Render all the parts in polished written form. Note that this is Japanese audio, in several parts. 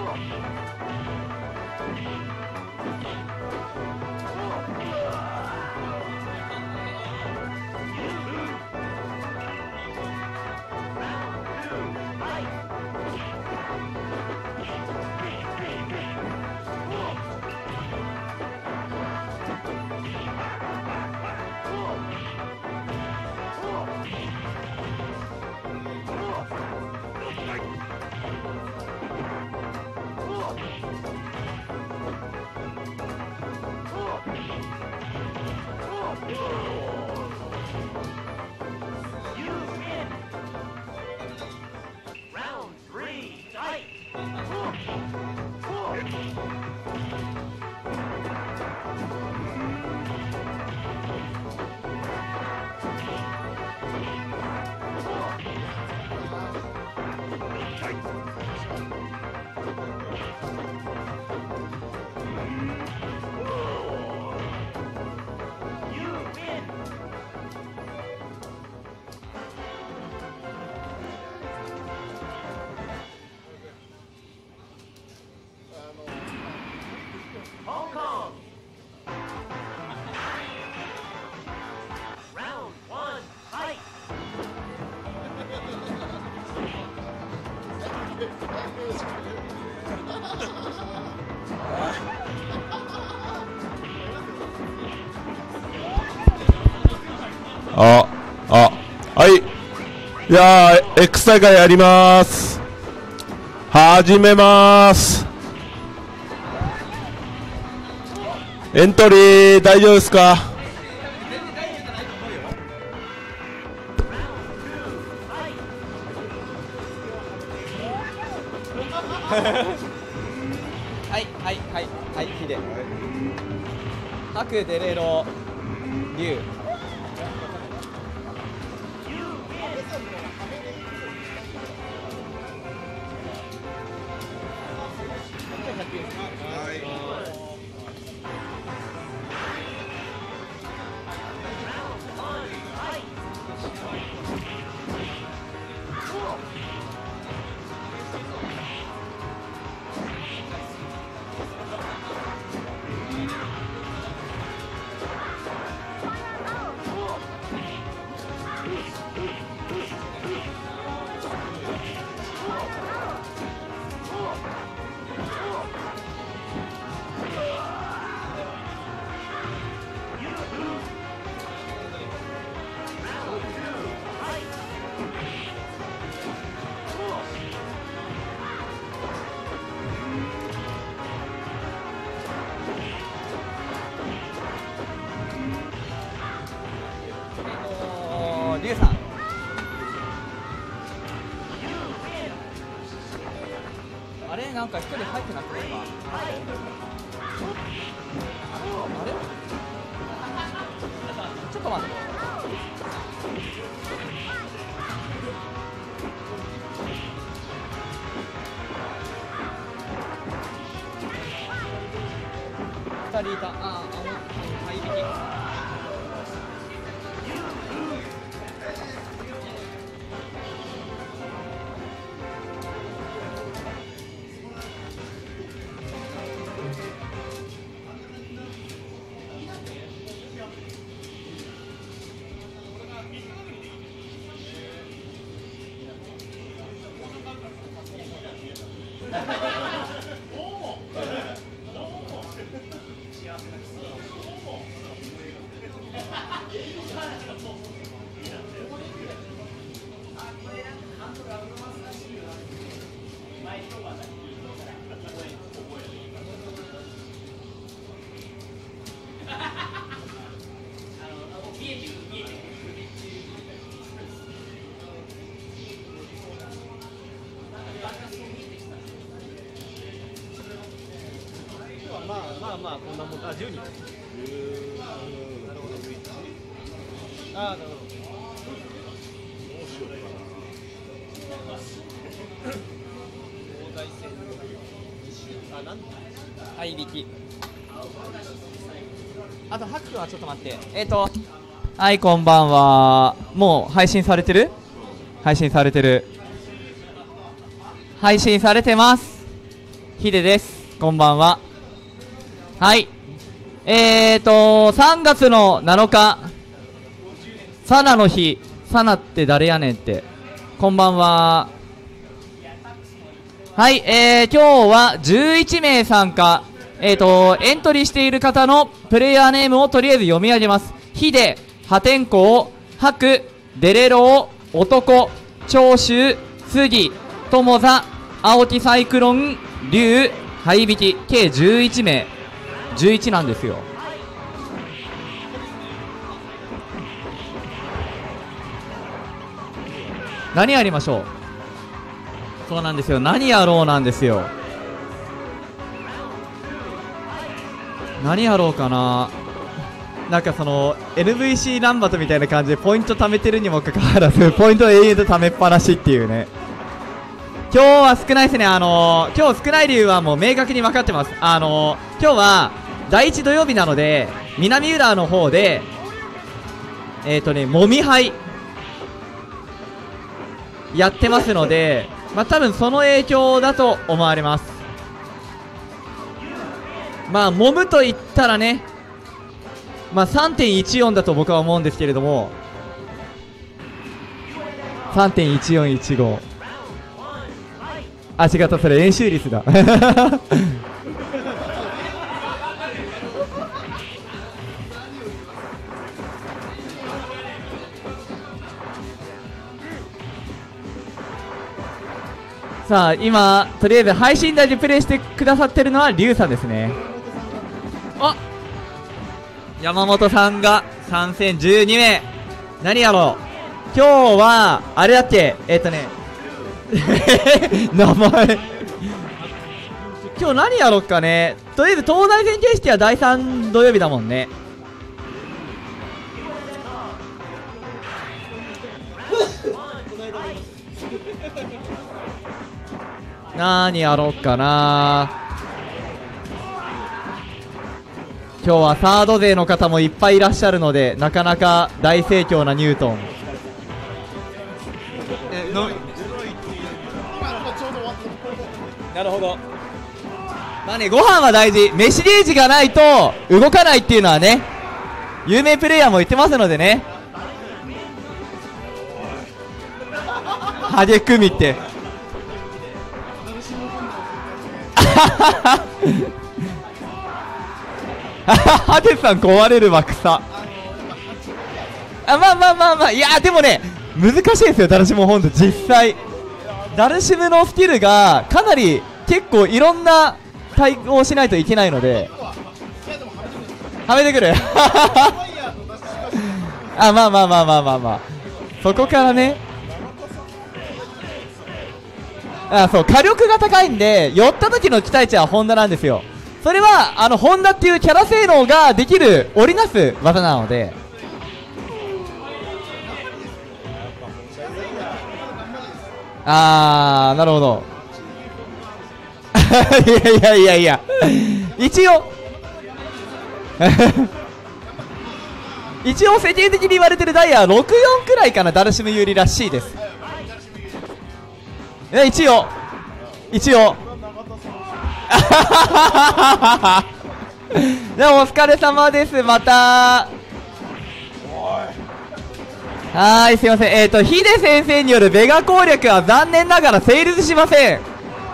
はい。いやー、X 大会やります。始めます。エントリー大丈夫ですか？ はい、ヒデ。白デレロ竜。リュウさん。あれなんか一人入ってなくて今。あれ？ちょっと待って。2人いた。大引き。まあこんなもん。10人。なるほど。なるほど。どうしようかな。東西線。はい引き。あとハク君はちょっと待って。はいこんばんは。もう配信されてる？配信されてる。配信されてます。 ヒデです。こんばんは。はい。3月の7日、サナの日。サナって誰やねんって。こんばんは。はい、今日は11名参加。エントリーしている方のプレイヤーネームをとりあえず読み上げます。ヒデ、破天荒、ハク、デレロウ、男、長州、杉、友座、青木サイクロン、竜、ハイビキ、計11名。11なんですよ。何やりましょう。そうなんですよ。何やろうなんですよ。何やろうかな。なんかその NVC ランバトみたいな感じでポイント貯めてるにもかかわらずポイントを永遠と貯めっぱなしっていうね。今日は少ないですね。今日少ない理由はもう明確に分かってます。今日は第1土曜日なので南浦の方でもみ杯やってますので、まあ多分その影響だと思われます。まあ揉むと言ったらね、まあ 3.14 だと僕は思うんですけれども、 3.1415、 あ、違った、それ円周率ださあ今とりあえず配信台でプレイしてくださってるのはリュウさんですね。あ、山本さんが参戦12名。何やろう今日は。あれだっけ、名前今日何やろうかね。とりあえず東大戦形式は第3土曜日だもんね。何やろうかな。今日はサード勢の方もいっぱいいらっしゃるので、なかなか大盛況なニュートン。なるほど。まあね、ご飯は大事。飯ゲージがないと動かないっていうのはね、有名プレイヤーも言ってますのでね。励くみってハデさん壊れるわ草。あ、まあまあまあまあ、いやでもね難しいですよダルシム本当。実際ダルシムのスキルがかなり結構いろんな対応しないといけないので、はめてくるあ、まあまあまあまあまあまあ、そこからね。あ、そう、火力が高いんで寄った時の期待値はホンダなんですよ。それはホンダっていうキャラ性能ができる織りなす技なので。あー、なるほどいやいやいやいや一応一応世間的に言われてるダイヤは64くらいかな。ダルシム有利らしいです。一応でもお疲れ様です。またはい、すいません。ヒデ先生によるベガ攻略は残念ながら成立しません。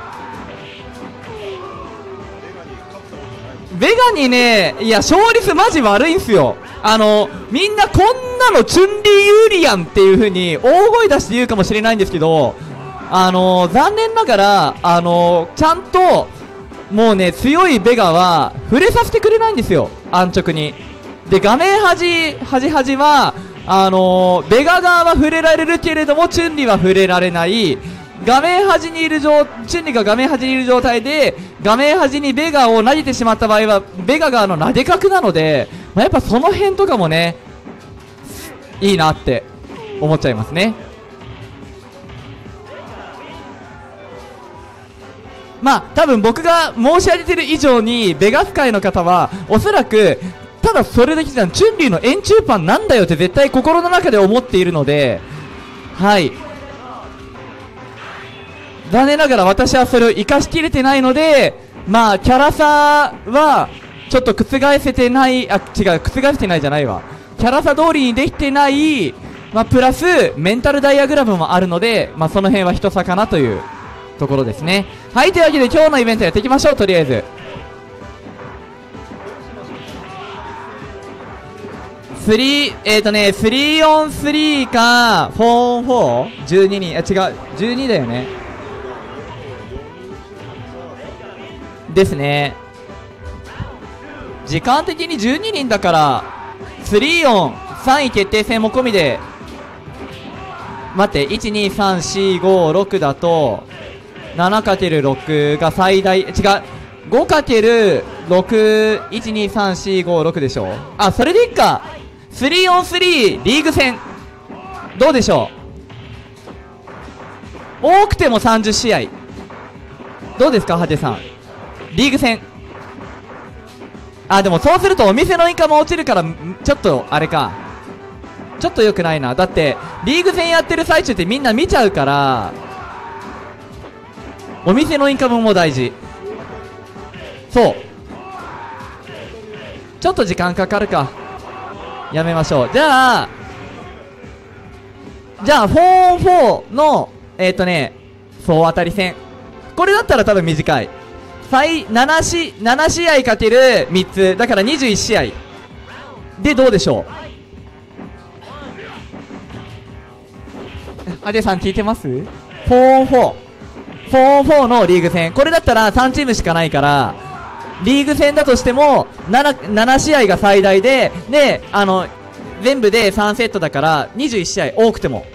ベガにね、いや勝率マジ悪いんすよ。みんなこんなのチュンリー有利やんっていう風に大声出して言うかもしれないんですけど、残念ながらちゃんともうね強いベガは触れさせてくれないんですよ、安直に。で画面端はベガ側は触れられるけれどもチュンリは触れられない。画面端にいるチュンリが画面端にいる状態で画面端にベガを投げてしまった場合はベガ側の投げ角なので、まあ、やっぱその辺とかもねいいなって思っちゃいますね。まあ多分僕が申し上げてる以上にベガ使いの方はおそらくただそれだけじゃん、チュンリーの円柱パンなんだよって絶対心の中で思っているので、はい。 残念ながら私はそれを活かしきれてないので、まあキャラ差はちょっと覆せてない、あ、違う、覆せてないじゃないわ、キャラ差通りにできてない、まあプラスメンタルダイアグラムもあるので、まあその辺は一差かなというところですね。はい、というわけで今日のイベントやっていきましょう。とりあえず3on3 か 4on4 12人、あ、違う、12だよねですね。時間的に12人だから3on3 位決定戦も込みで、待って、12345 だと 7×6 が最大、違う、 5×6 12345 でしょ。あ、それでいっか。3on3 リーグ戦どうでしょう。多くても30試合どうですか、ハテさん。リーグ戦、あ、でもそうするとお店のインカム落ちるからちょっとあれか、ちょっと良くないな。だってリーグ戦やってる最中ってみんな見ちゃうから、お店のインカムも大事。そう、ちょっと時間かかるか、やめましょう。じゃあ 4on4 の4当たり戦、これだったら多分短い。7試合かける3つだから21試合でどうでしょう。アデさん聞いてます？ 4on4 のリーグ戦、これだったら3チームしかないから、リーグ戦だとしても 7試合が最大で、全部で3セットだから21試合多くても。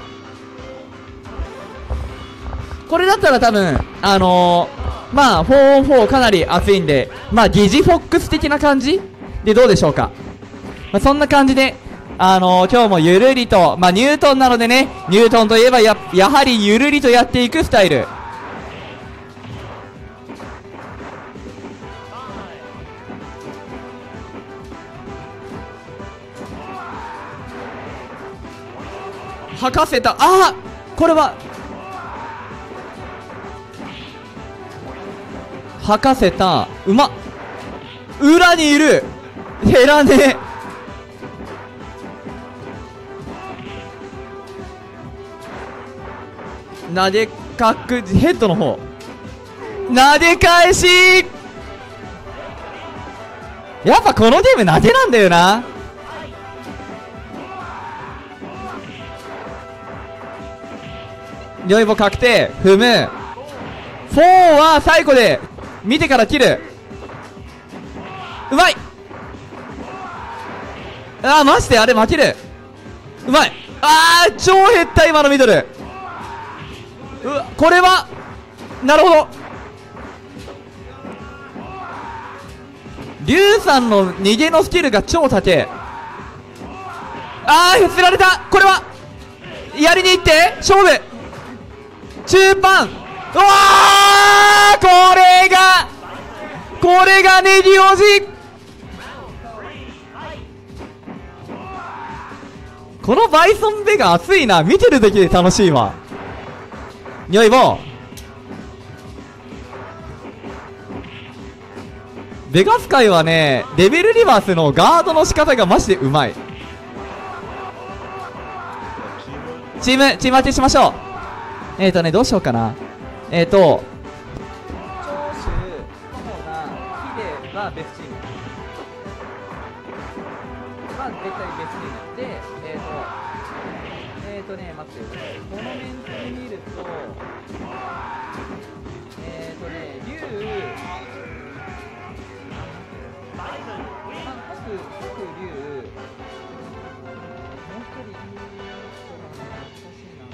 これだったら多分まあ 4on4 かなり熱いんで、まあ疑似フォックス的な感じでどうでしょうか。まあ、そんな感じで今日もゆるりと、まあニュートンなのでね、ニュートンといえばやはりゆるりとやっていくスタイル。吐かせた。あー、これは吐かせた。うまっ、裏にいる、減らねえ。なでかくヘッドの方、なで返し。やっぱこのゲームなでなんだよな。良い棒確定、踏む。4は最後で見てから切る。うまい。あー、マジであれ負ける。うまい。あー、超減った今のミドル。これはなるほど。リュウさんの逃げのスキルが超高え。あー、振られた。これはやりに行って勝負。中盤、うわー、これがネギ王子。このバイソンベガ熱いな。見てるだけで楽しいわ。よい棒。ベガス界はね、レベルリバースのガードの仕方がマジでうまい。チーム当てしましょう。どうしようかな。長州、コモナ、ヒデがベスチーム。まあ、絶対ベスチーム。で、待って、このメンツで見ると、竜、各竜、もう一人いる人が難しいな。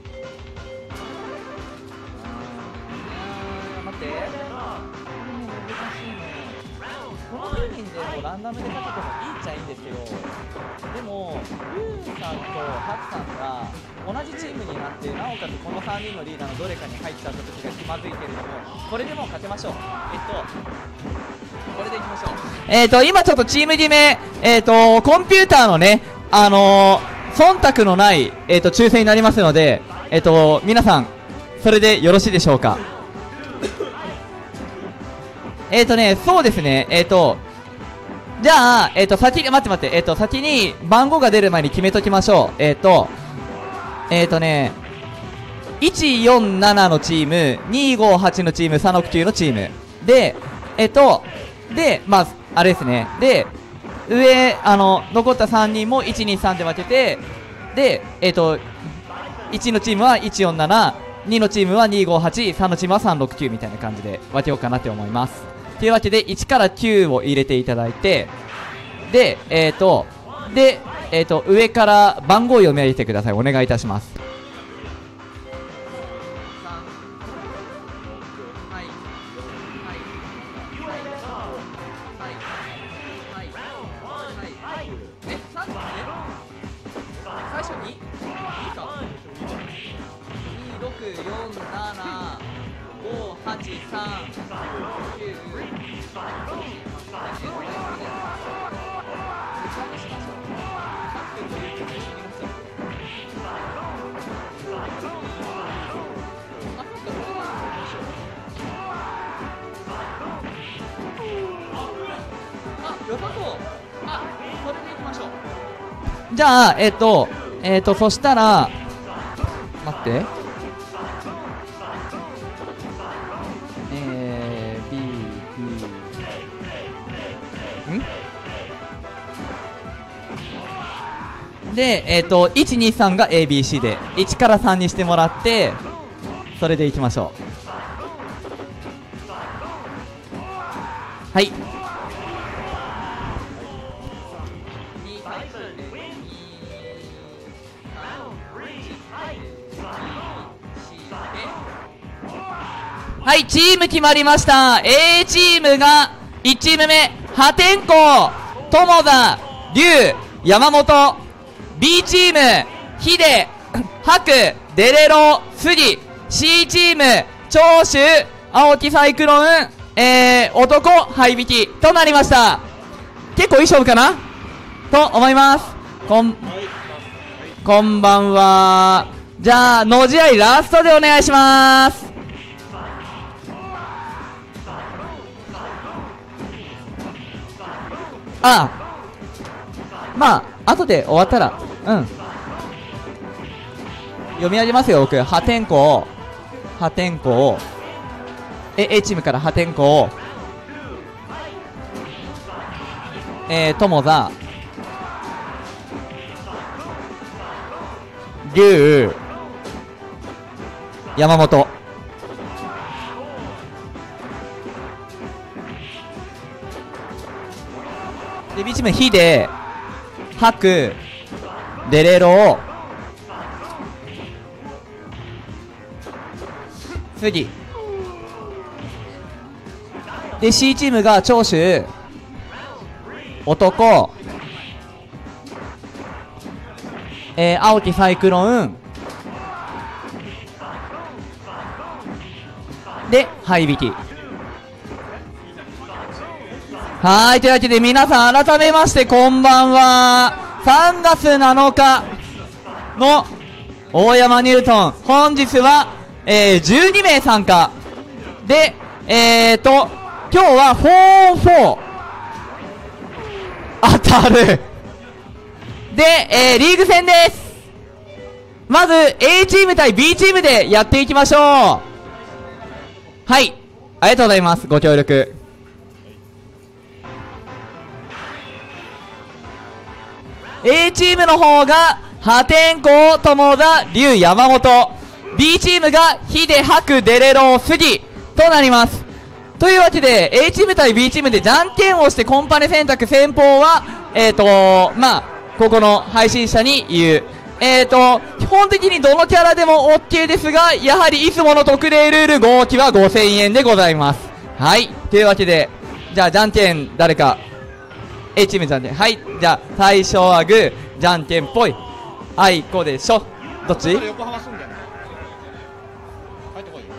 待って、これも難しいね。この10人でもランダムでかけてもいいっちゃいいんですけど、でもルーさんとハクさんが同じチームになって、なおかつこの3人のリーダーのどれかに入っちゃった時が気まずいけれども、これでもう勝てましょう。これでいきましょう。今ちょっとチーム決め、コンピューターのね、忖度のない、抽選になりますので、皆さんそれでよろしいでしょうか。そうですね、じゃあ、先に、待って、先に番号が出る前に決めときましょう。147のチーム、258のチーム、369のチーム。で、まあ、あれですね。で、上、残った3人も1、2、3で分けて、で、1のチームは147、2のチームは258、3のチームは369みたいな感じで分けようかなって思います。というわけで、1から9を入れていただいて、で、上から番号を読み上げてください。お願いいたします。最初にじゃあ、そしたら、待って。B、B、で、1、2、3が ABC で、1から3にしてもらって、それでいきましょう。はい。はい、チーム決まりました。A チームが1チーム目、破天荒、友田、龍、山本。B チーム、ヒデ、ハク、デレロ、杉。C チーム、長州、青木サイクロン、男、ハイビキとなりました。結構いい勝負かなと思います。こんばんは。じゃあ、のじ合いラストでお願いします。まあ、後で終わったら、読み上げますよ、僕。破天荒、A チームから破天荒、友田、龍、山本。で、B チーム、ヒデ、ハク、デレロ、次。で、C チームが長州、男、青木サイクロン、で、ハイビキ。はい、というわけで皆さん改めましてこんばんは。3月7日の大山ニュートン、本日は、12名参加で、今日は4-4当たるで、リーグ戦です。まず A チーム対 B チームでやっていきましょう。はい、ありがとうございます、ご協力。A チームの方が破天荒、友田、龍、山本。 B チームがヒデ、ハク、デレロ、杉となります。というわけで A チーム対 B チームでじゃんけんをしてコンパネ選択、先方はまあここの配信者に言う。基本的にどのキャラでも OK ですが、やはりいつもの特例ルール合計は5000円でございます。はい、というわけでじゃあじゃんけん誰か。A チームじゃんけん。はい、じゃあ最初はグー、じゃんけんぽい、あいこでしょ。どっち？ 横浜住んでんの？帰ってこいよ。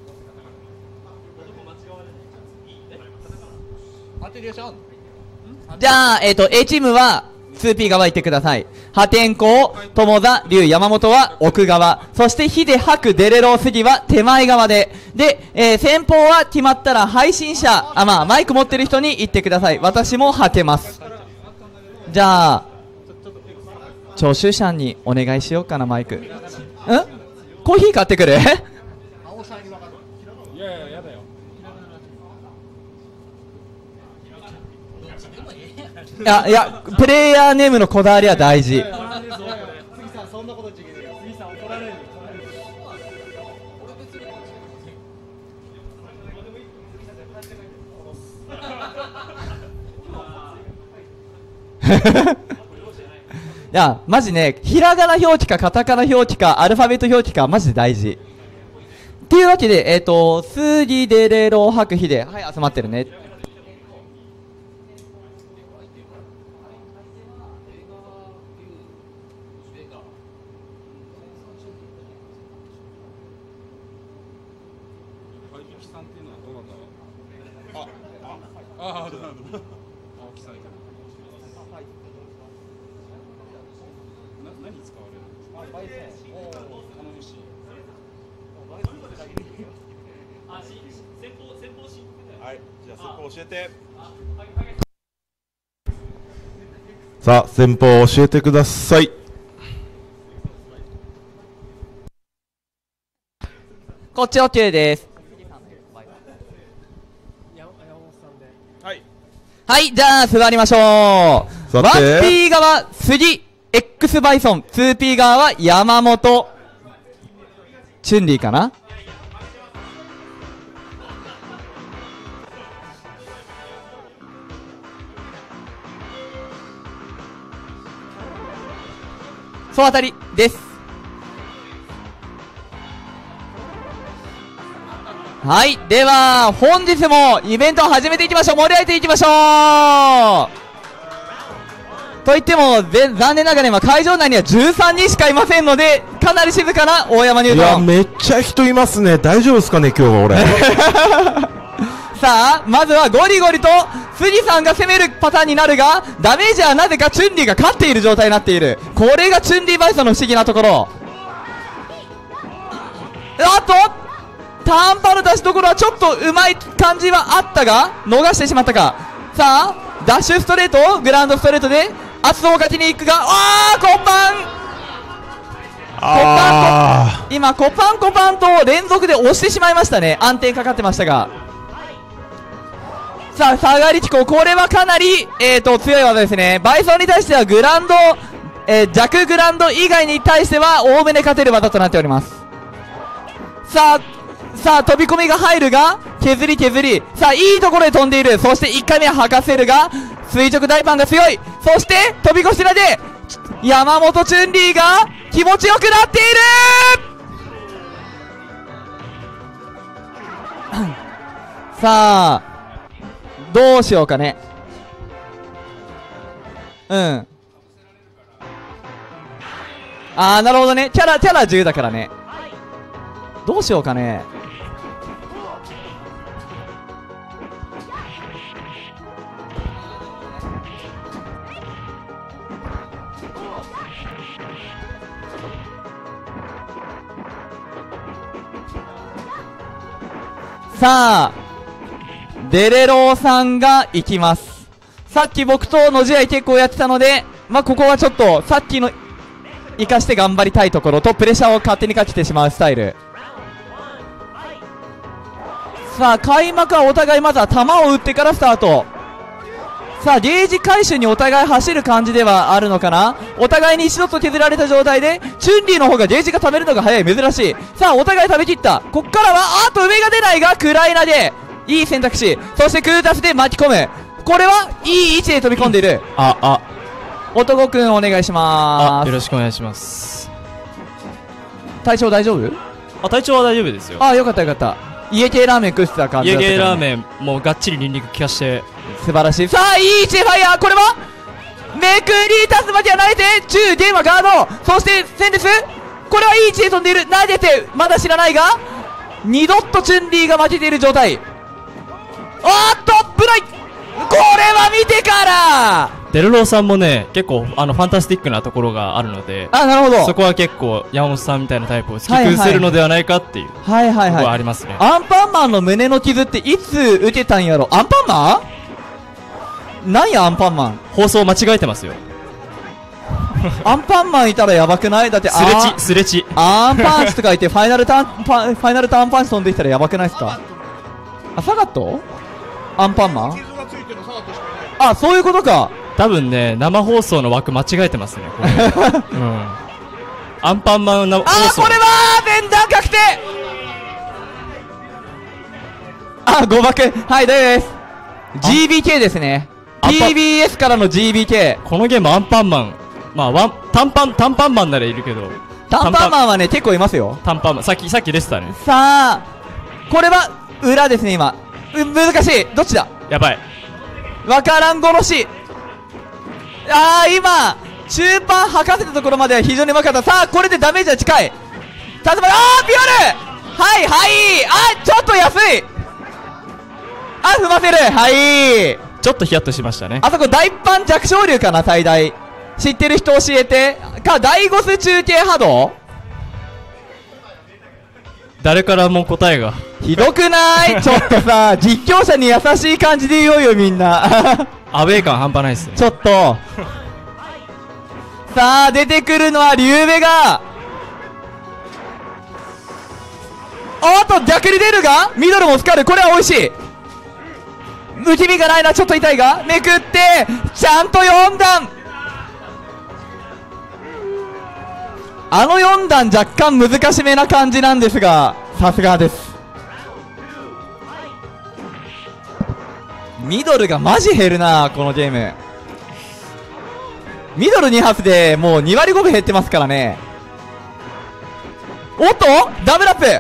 当てるよしあんの？当じゃあ、A チームは 2P 側行ってください。破天荒、友田、龍、山本は奥側。そしてヒデ、ハク、デレロ、杉は手前側で。で、先方は決まったら配信者、マイク持ってる人に言ってください。私もはけます。じゃあ、聴取者にお願いしようかな、マイク。コーヒー買ってくる？ いやいや、やだよ。 いや、プレイヤーネームのこだわりは大事。 杉さん、そんなこと言っちゃいけない。杉さん、怒られる。 いや、マジね、ひらがな表記かカタカナ表記かアルファベット表記かマジで大事。っていうわけで、杉、デレロ、ハク、ヒデ、はい、集まってるね。 さあ、先方教えてください。 こっち OK です。はい、じゃあ座りましょう。1P 側、杉、X バイソン。2P 側は山本。チュンリーかな？総当たりです。はい、では本日もイベントを始めていきましょう。盛り上げていきましょう。といっても残念ながら今会場内には13人しかいませんので、かなり静かな大山ニュートン。 いや、めっちゃ人いますね。大丈夫ですかね、今日は俺。 さあ、まずはゴリゴリと杉さんが攻めるパターンになるが、ダメージはなぜかチュンリーが勝っている状態になっている。これがチュンリーバイソンの不思議なところ。あっとターンパの出しどころはちょっとうまい感じはあったが逃してしまったか。さあダッシュストレート、グラウンドストレートで圧をかけに行くが、コパン今コパンと連続で押してしまいましたね。安定かかってましたが、さあ下がり機構、これはかなり、強い技ですね。バイソンに対してはグラウンド、弱グラウンド以外に対しては多めで勝てる技となっております。さあ飛び込みが入るが削り、さあいいところで飛んでいる。そして1回目は吐かせるが垂直大パンが強い。そして飛び越しらで山本チュンリーが気持ちよくなっているさあどうしようかね。なるほどね。キャラ10だからね。どうしようかね。さあデレローさんが行きます。さっき僕との試合結構やってたので、ここはちょっとさっきの生かして頑張りたいところとプレッシャーを勝手にかけてしまうスタイル。さあ開幕はお互いまずは球を打ってからスタート。さあゲージ回収にお互い走る感じではあるのかな。お互いに一度と削られた状態でチュンリーの方がゲージが貯めるのが早い、珍しい。さあお互い食べきった。こっからは上が出ないがクライナでいい選択肢。そしてクータスで巻き込む。これはいい位置で飛び込んでいる。男くんお願いしまーす。 よろしくお願いします。 体調大丈夫？ 体調は大丈夫ですよ。 よかったよかった。家系ラーメン食ってた感じだったから、ね、 家系ラーメンもうがっちりニンニク効かして素晴らしい。さあいい位置でファイヤー。これはめくり竜巻は投げて中ゲームはガード。そしてセンデス、これはいい位置で飛んでいる。投げてまだ知らないが2ドットチュンリーが負けている状態。ブライこれは見てからデルローさんもね、結構ファンタスティックなところがあるので、 あ、なるほど。 そこは結構山本さんみたいなタイプを突きはいはい崩せるのではないかっていうとこはいはいろはあはい。 りますね。 アンパンマンの胸の傷っていつ受けたんやろ。アンパンマンなんやアンパンマン。 放送間違えてますよ。 アンパンマンいたらやばくない？だってスレチ。 アンパンチとか言ってファイナルターンパンチ飛んできたらやばくないですか？あ、サガット？アンパンマン？ 傷がついてるサガットしかいない。 あ、そういうことか。 多分ね、生放送の枠間違えてますね、これ。うん。アンパンマンの放送。 これは面談確定。誤爆。はい、大丈夫です。GBK ですね。TBS からの GBK。 このゲームアンパンマン。まあ、短パンマンならいるけど。 短パンマンはね、結構いますよ。 短パンマン。さっき出てたね。 さあ、これは裏ですね、今。難しい。どっちだ？ やばい。 わからん殺し。今、中盤吐かせたところまでは非常にうまかった。さあ、これでダメージは近い。ただ、ピオルはいはいちょっと安い踏ませるはいちょっとヒヤッとしましたね。 あそこ大パン弱小流かな、最大。知ってる人教えて。ダイゴス中継波動誰からも答えが。 ひどくないちょっとさ、実況者に優しい感じで言おうよ、みんな。 アウェー感半端ないっすね。 ちょっと。さあ、出てくるのはリュウベが。逆に出るがミドルもスカル。これは美味しい。受け身がないな、ちょっと痛いが。めくって、ちゃんと4段。4段若干難しめな感じなんですが、さすがです。ミドルがマジ減るな、このゲーム。ミドル2発でもう2割5分減ってますからね。おっとダブルアップ。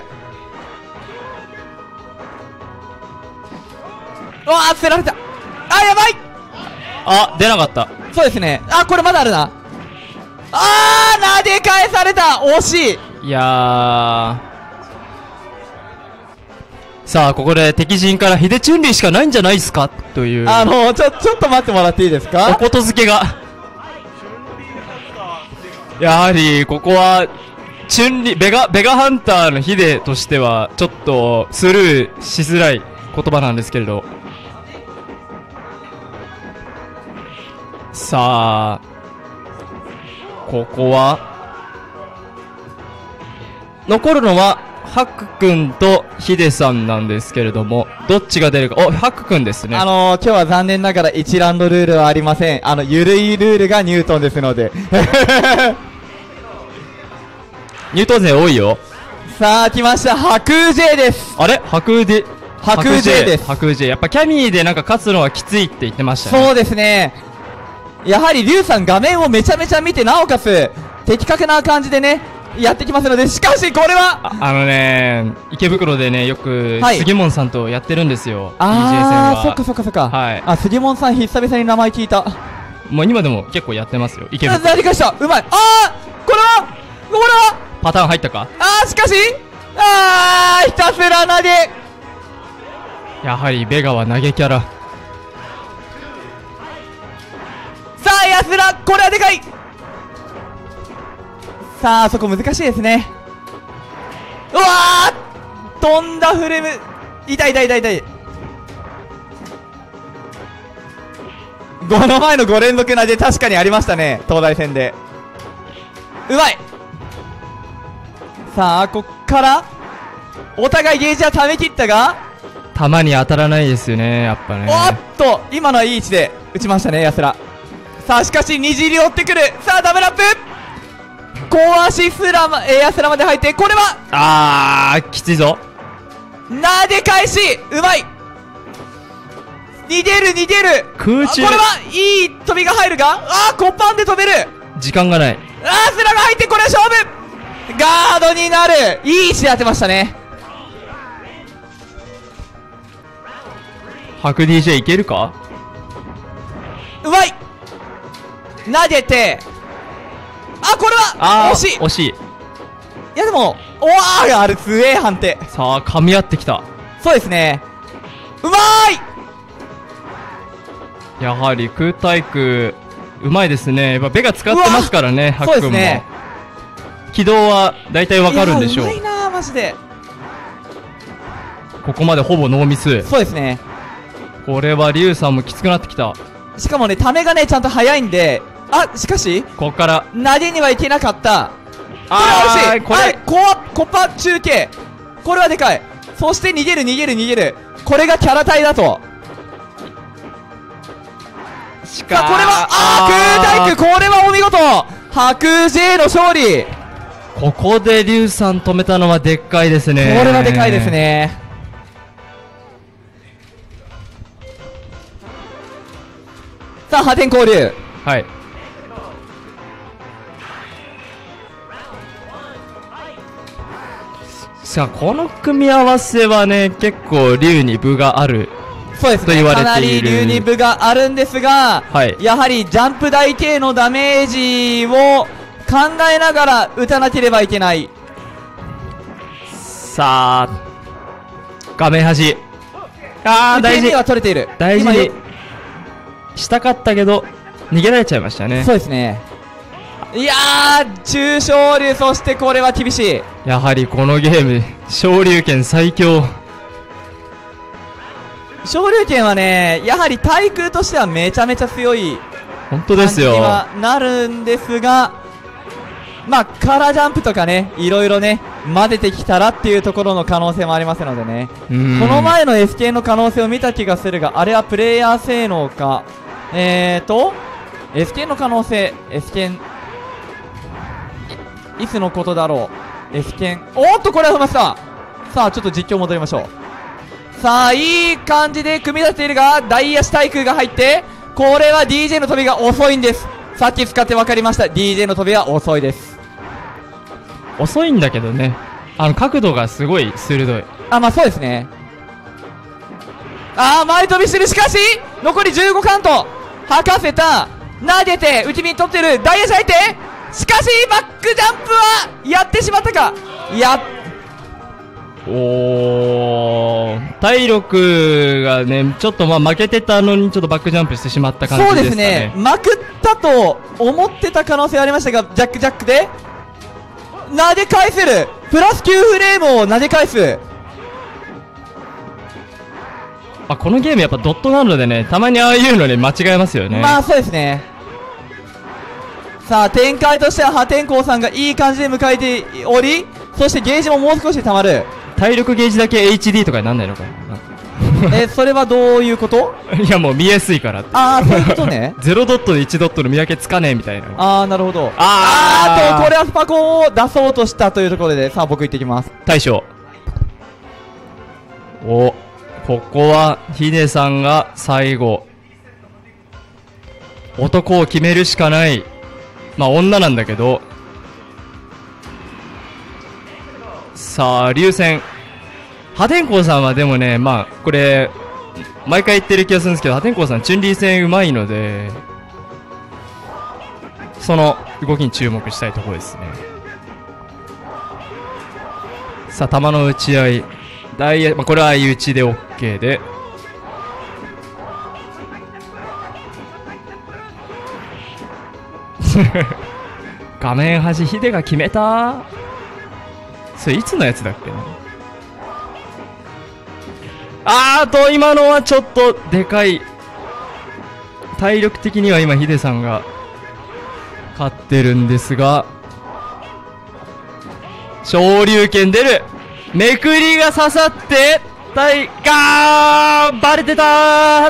捨てられた。やばい。 出なかった。 そうですね。これまだあるな。投げ返された。惜しい。 いやー。さあ、ここで敵陣からヒデチュンリーしかないんじゃないですかという。 ちょっと待ってもらっていいですか？ おことづけが。やはり、ここは、ベガハンターのヒデとしては、ちょっとスルーしづらい言葉なんですけれど。さあ、ここは、残るのは、ハク君とヒデさんなんですけれども、どっちが出るか。ハク君ですね。 今日は残念ながら1ラウンドルールはありません。ゆるいルールがニュートンですので。 ニュートン勢多いよ。 さあ、来ました。白 J です。 あれ白 J です。 白 J。やっぱキャミーでなんか勝つのはきついって言ってましたね。 そうですね。やはりリュウさん画面をめちゃめちゃ見て、なおかつ的確な感じでねやってきますので、しかしこれは池袋でねよく杉門さんとやってるんですよ。DJ 戦は。 そっかそっかそっか。 はい。 杉門さん久々に名前聞いた。 もう今でも結構やってますよ。池袋。 何かした。うまい。これはパターン入ったか。 しかしひたすら投げ。 やはりベガは投げキャラ。 さあ、やつらこれはでかい。さあ、そこ難しいですね。飛んだフレーム。痛い。この前の5連続投げ確かにありましたね、東大戦で。うまい。さあ、こっからお互いゲージは溜め切ったが、 弾に当たらないですよね、やっぱね。 今のはいい位置で打ちましたね、やつら。さあ、しかしにじり寄ってくる。さあ、ダブルアップ。小足スラマエアスラまで入って、これはきついぞ。 投げ返しうまい。逃げる空中。 これはいい飛びが入るが、コパンで飛べる。 時間がない。 スラが入って、これは勝負。ガードになる。いい位置で当てましたね。 白 DJ いけるか。 うまい。投げて、これは惜しい。いやでも、あれ強え判定。 さあ、噛み合ってきた。 そうですね。うまーい。 やはり空対空うまいですね。やっぱベガ使ってますからね、ハックンも。 そうですね。 軌道は大体わかるんでしょう。 いやうまいなマジで。 ここまでほぼノーミス。 そうですね。 これはリュウさんもきつくなってきた。 しかもね、ためがね、ちゃんと速いんで、しかし、 ここから投げにはいけなかった。これ惜しい。コッパ中継。これはでかい。そして逃げる。これがキャラ体だと。 しさあ、これは、空対空、これはお見事。白 J の勝利。 ここでリュウさん止めたのはでっかいですね。 これはでかいですね。さあ、破天交流。 はい。さあ、この組み合わせはね、結構竜に分がある。 そうですね。かなり流に分があるんですが、 はい、 やはりジャンプ台系のダメージを考えながら打たなければいけない。 さあ、画面端。大事。 は取れている。 大事にしたかったけど、逃げられちゃいましたね。 そうですね。いやー、中昇竜、そしてこれは厳しい。 やはりこのゲーム、昇竜拳最強。 昇竜拳はね、やはり対空としてはめちゃめちゃ強い本当ですよ。 感じにはなるんですが、まあ、カラージャンプとかね、いろいろね、混ぜてきたらっていうところの可能性もありますのでね。この前の S 系の可能性を見た気がするが、あれはプレイヤー性能か。S 系の可能性、S 剣、いつのことだろう。S 剣、おっと、これは踏ませた。さあ、ちょっと実況戻りましょう。さあ、いい感じで組み立てているが、大足対空が入って、これは DJ の飛びが遅いんです。さっき使って分かりました。DJ の飛びは遅いです。 遅いんだけどね、角度がすごい鋭い。 まあそうですね。前飛びしてる。しかし残り15カウント。吐かせた。投げて内身取ってる。大足相手。しかしバックジャンプはやってしまったか。 体力がね、ちょっと負けてたのにちょっとバックジャンプしてしまった感じですかね。 そうですね。まくったと思ってた可能性ありましたが、ジャックで投げ返せる。プラス9フレームを投げ返す。 このゲームやっぱドットなのでね、たまにああいうので間違えますよね。 まあそうですね。さあ、展開としては破天荒さんがいい感じで迎えており、そしてゲージももう少し溜まる。 体力ゲージだけ HD とかになんないのかな。 それはどういうこと？ いや、もう見やすいからって。 そういうことね。 0ドットで1ドットの見分けつかねえみたいな。 なるほど。これはスパコンを出そうとしたというところで、さあ僕行ってきます。 大将。ここはヒデさんが最後男を決めるしかない。女なんだけど、さあ竜戦。破天荒さんはでもね、これ毎回言ってる気がするんですけど、破天荒さんチュンリー戦うまいので、その動きに注目したいところですね。さあ球の打ち合い、これは相打ちで OK で、画面端ヒデが決めた。それいつのやつだっけな。今のはちょっとでかい。体力的には今ヒデさんが勝ってるんですが、昇竜拳出る。めくりが刺さってバレてた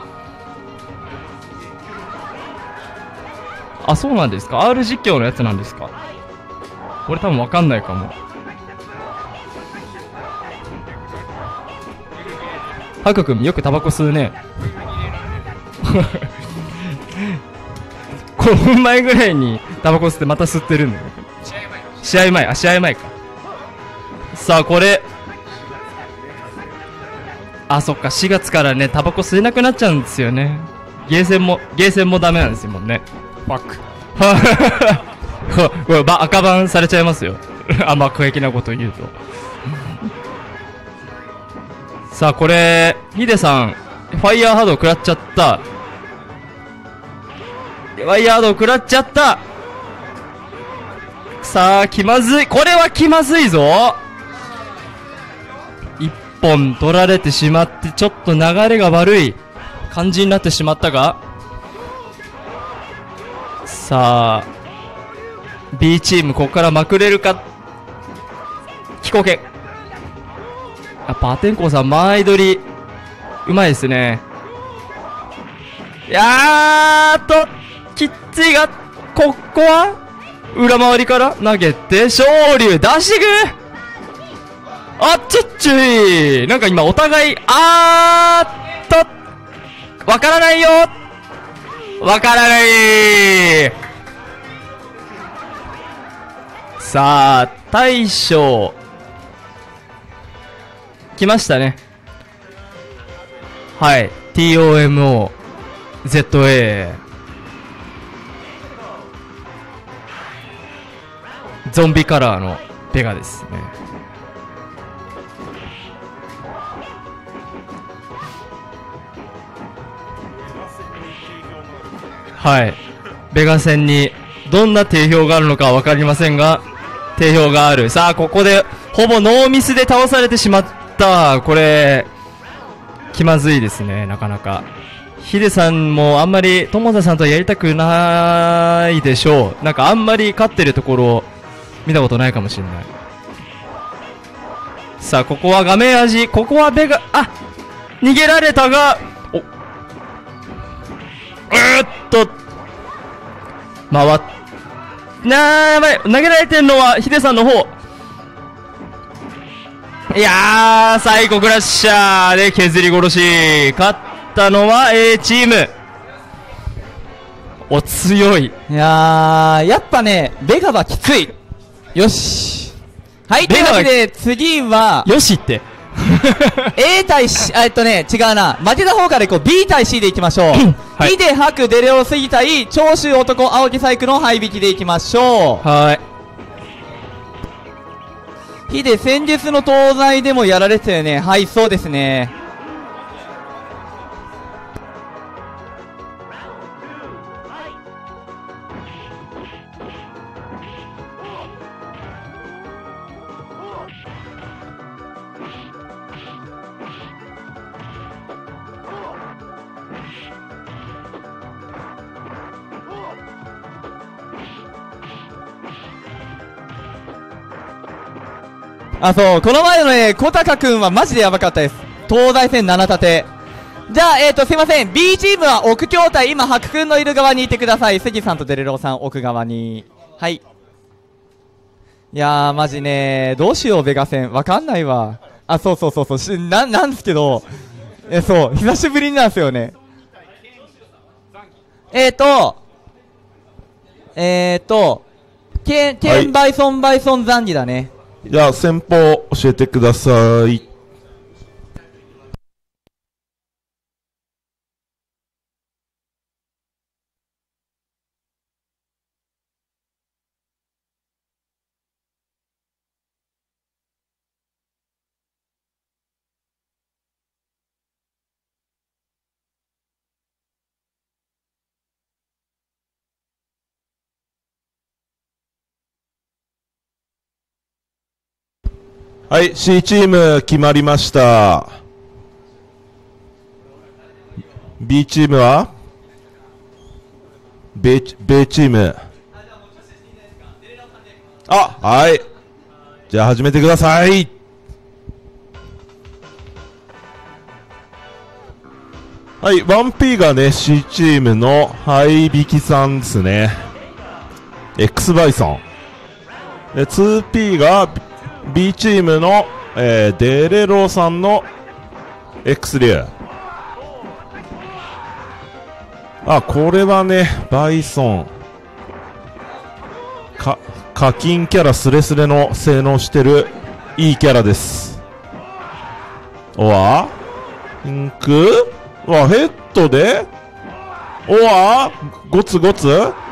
ー。そうなんですか。 R 実況のやつなんですか。これ多分わかんないかも。ハク君よくタバコ吸うね。5分前ぐらいにタバコ吸ってまた吸ってるんだよ。試合前か。さあこれ、そっか、4月からねタバコ吸えなくなっちゃうんですよね。ゲーセンもダメなんですよもんね。ファック。これ赤バンされちゃいますよ。過激なこと言うと。さあこれヒデさんファイヤーハード食らっちゃった。 ワイヤードを食らっちゃった。さあ気まずい、これは気まずいぞ。一本取られてしまってちょっと流れが悪い感じになってしまったが、さあ B チームここからまくれるか。飛行権、やっぱ破天荒さん間合い取りうまいですね。いやーときっちりが、ここは裏回りから投げて昇竜ダッシング、あっちっちい、なんか今お互いわからないよ、わからない。さあ大将来ましたね。はい TOMO ZA ゾンビカラーのベガですね。はい、ベガ戦にどんな定評があるのかは分かりませんが定評がある。さあここでほぼノーミスで倒されてしまった。これ気まずいですね。なかなかヒデさんもあんまり友田さんとはやりたくないでしょう。なんかあんまり勝ってるところを見たことないかもしれない。さあここは画面味、ここはベガ、逃げられたが、回っやばい、投げられてるのはヒデさんの方。いやー最後クラッシャーで削り殺し、勝ったのは A チーム。お強い。 いやーやっぱねベガはきつい。よし、はい、というわけで次はよしって A 対 C、違うな、負けた方からいこう。 B 対 C でいきましょう。 はい、 ヒデハクデレオスギ対長州男青木サイクの配引きでいきましょう。 はい、 ヒデ戦術の東西でもやられてたよね。はい、そうですね。そう、この前のね、小高くんはマジでやばかったです。東西戦7立て。じゃあ、すいません。B チームは奥筐体、今、白くんのいる側にいてください。杉さんとデレローさん、奥側に。はい。いやー、マジね、どうしよう、ベガ戦。わかんないわ。そう、なんですけど、そう、久しぶりなんですよね。ケンバイソンザンギだね。 じゃあ先方教えてください。はい、C チーム決まりました。B チームは米チーム。はい。じゃあ始めてください。はい、1P がね、C チームの配引さんですね。X バイソン。で、2P がB チームの、デレロさんの X 竜。これはね、バイソン。課金キャラスレスレの性能してるいいキャラです。ピンクヘッドでゴツゴツ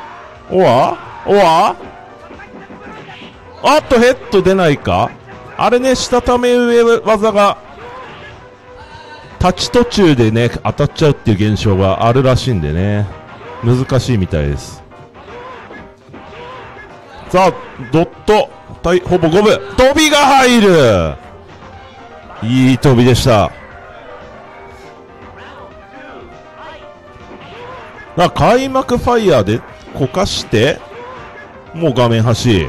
ヘッド出ないか。あれね、したため上技が立ち途中でね当たっちゃうっていう現象があるらしいんでね。 難しいみたいです。さあ、ドット、ほぼ5分。飛びが入る。いい飛びでした。開幕ファイヤーでこかして、もう画面端。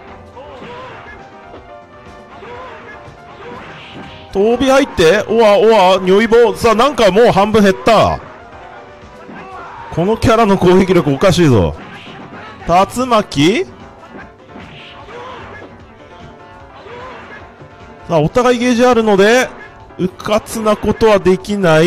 飛び入って、おわ、如意棒。さあ、なんかもう半分減った。このキャラの攻撃力おかしいぞ。竜巻。さあ、お互いゲージあるので、うかつなことはできない。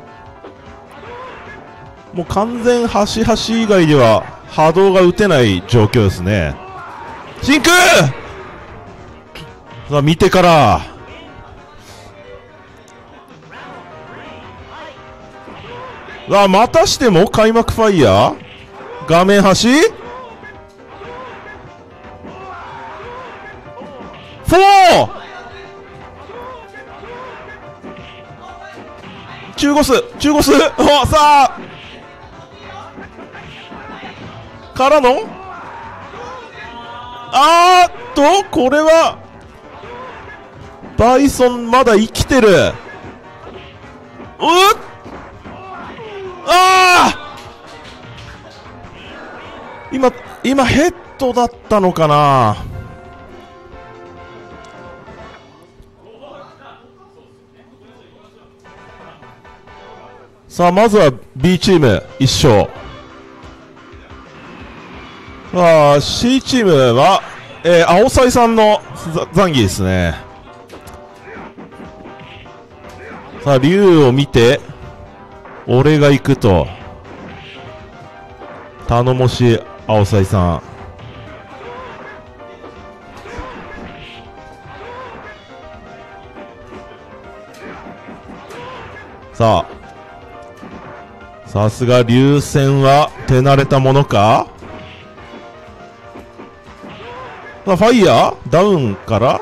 もう完全端々以外では波動が打てない状況ですね。真空。さあ、見てから。さあ、またしても開幕ファイヤー。画面端。フォー。中ゴス。お、さあ。からのこれはバイソンまだ生きてる。今ヘッドだったのかな。さあ、まずは B チーム1勝。C チームは、青サイさんの残儀ですね。さあ、竜を見て、俺が行くと。頼もしい青サイさん。さあ、さすが竜戦は手慣れたものか。ファイヤーダウンから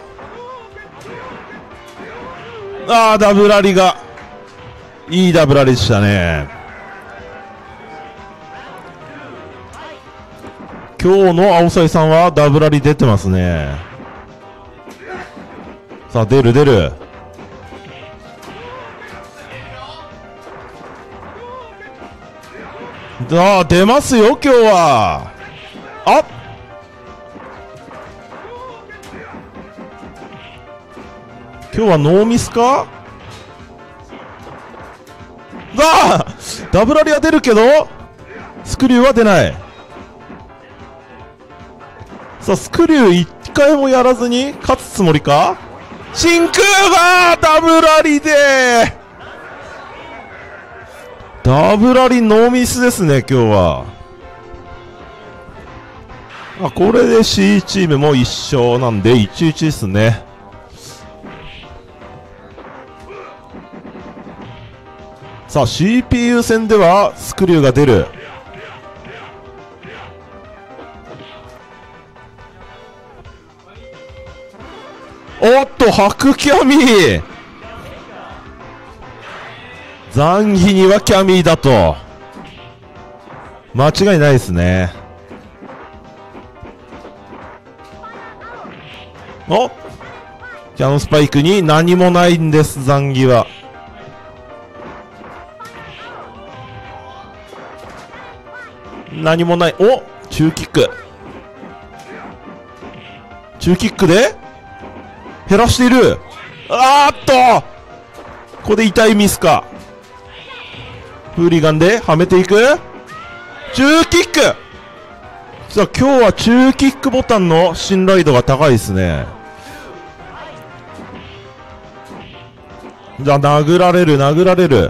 ダブラリがいいダブラリでしたね。今日の青サイさんはダブラリ出てますね。さあ、出る出ますよ今日は。今日はノーミスか。ダブラリは出るけどスクリューは出ない。さあ、スクリュー一回もやらずに勝つつもりか。真空がダブラリでダブラリノーミスですね今日は。これで C チームも1勝なんで 1-1 ですね。さあ、 CPU 戦ではスクリューが出る。おっと、白キャミー。残儀にはキャミーだと間違いないですね。キャノンスパイクに何もないんです。残儀は何もない。中キックで減らしている。ここで痛いミスか。フーリガンではめていく。中キック。さあ、今日は中キックボタンの信頼度が高いですね。じゃあ、殴られる。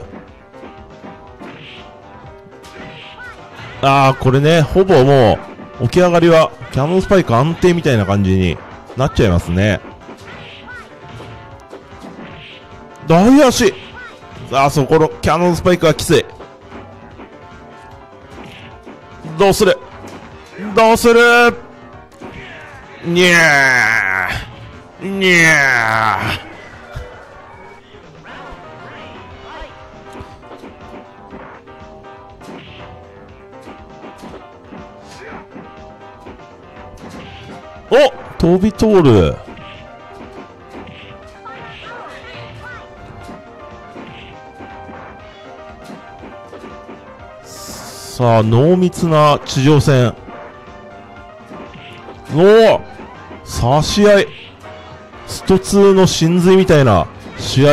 これね、ほぼもう起き上がりはキャノンスパイク安定みたいな感じになっちゃいますね。大足。そこのキャノンスパイクはきつい。どうするにゃー。 お、飛び通る。さあ、濃密な地上戦。おお、差し合い。スト2の真髄みたいな試合。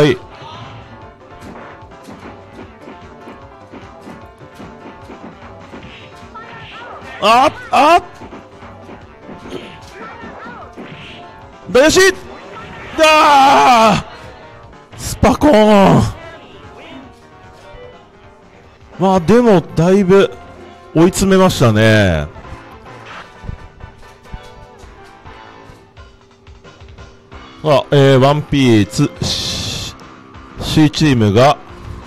ベシッだースパコーン。まあでもだいぶ追い詰めましたね。1P2 C チームが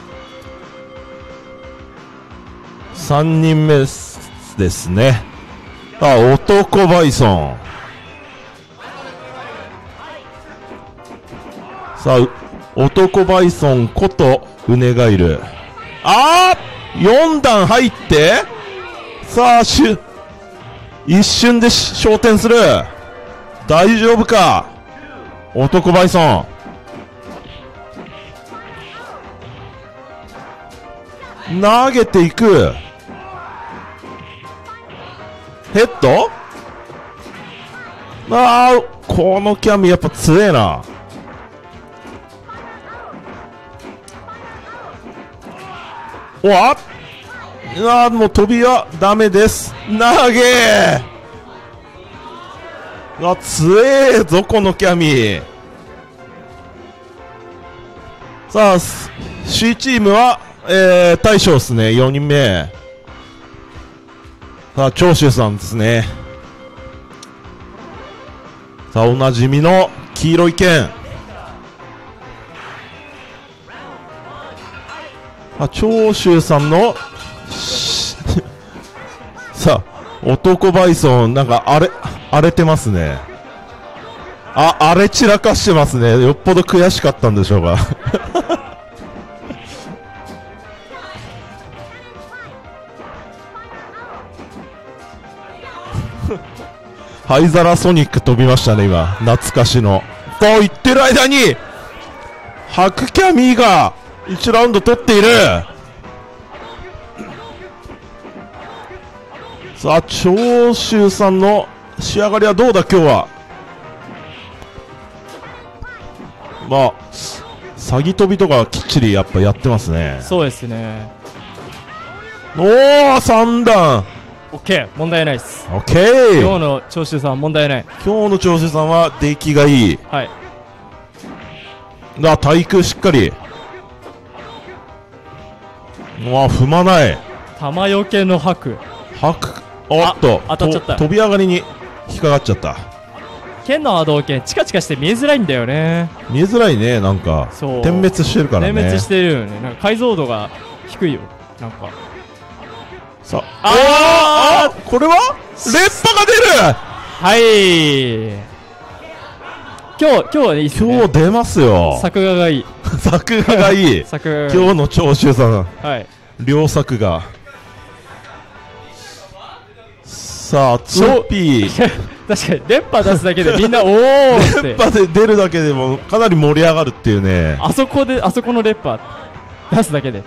3人目ですね。男バイソン。さあ、男バイソンことウネガイル。4段入って、さあ、一瞬で昇天する。大丈夫か、男バイソン。投げていく。ヘッド。このキャミやっぱ強えな。もう飛びはダメです。投げ強えぞこのキャミ。さあ C チームは、大将ですね。4人目。さあ長州さんですね。さあおなじみの黄色い剣。長州さんのさあ男バイソンなんか荒れてますね。荒れ散らかしてますね。よっぽど悔しかったんでしょうか灰皿ソニック飛びましたね今。懐かしのと言ってる間に白キャミーが1ラウンド取っている。さあ長州さんの仕上がりはどうだ今日は。詐欺飛びとかきっちりやっぱやってますね。 そうですね。 3段。 オッケー、問題ないです。 オッケー。 今日の長州さんは問題ない。 今日の長州さんは出来がいい。 はい。 対空しっかり。踏まない。 玉よけの白。 おっと当たっちゃった。 飛び上がりに引っかかっちゃった。 剣の波動拳チカチカして見えづらいんだよね。 見えづらいね。なんかそう点滅してるからね。 点滅してるよね。なんか解像度が低いよ。なんかさあこれは連覇が出る。 はい。今日はいいっすね。 今日出ますよ。 作画がいい。 作画がいい。今日の長州さん、 はい、 両作が。さあ 2P 確かに連覇出すだけでみんなおーって連覇で出るだけでもかなり盛り上がるっていうね。 あそこの連覇出すだけで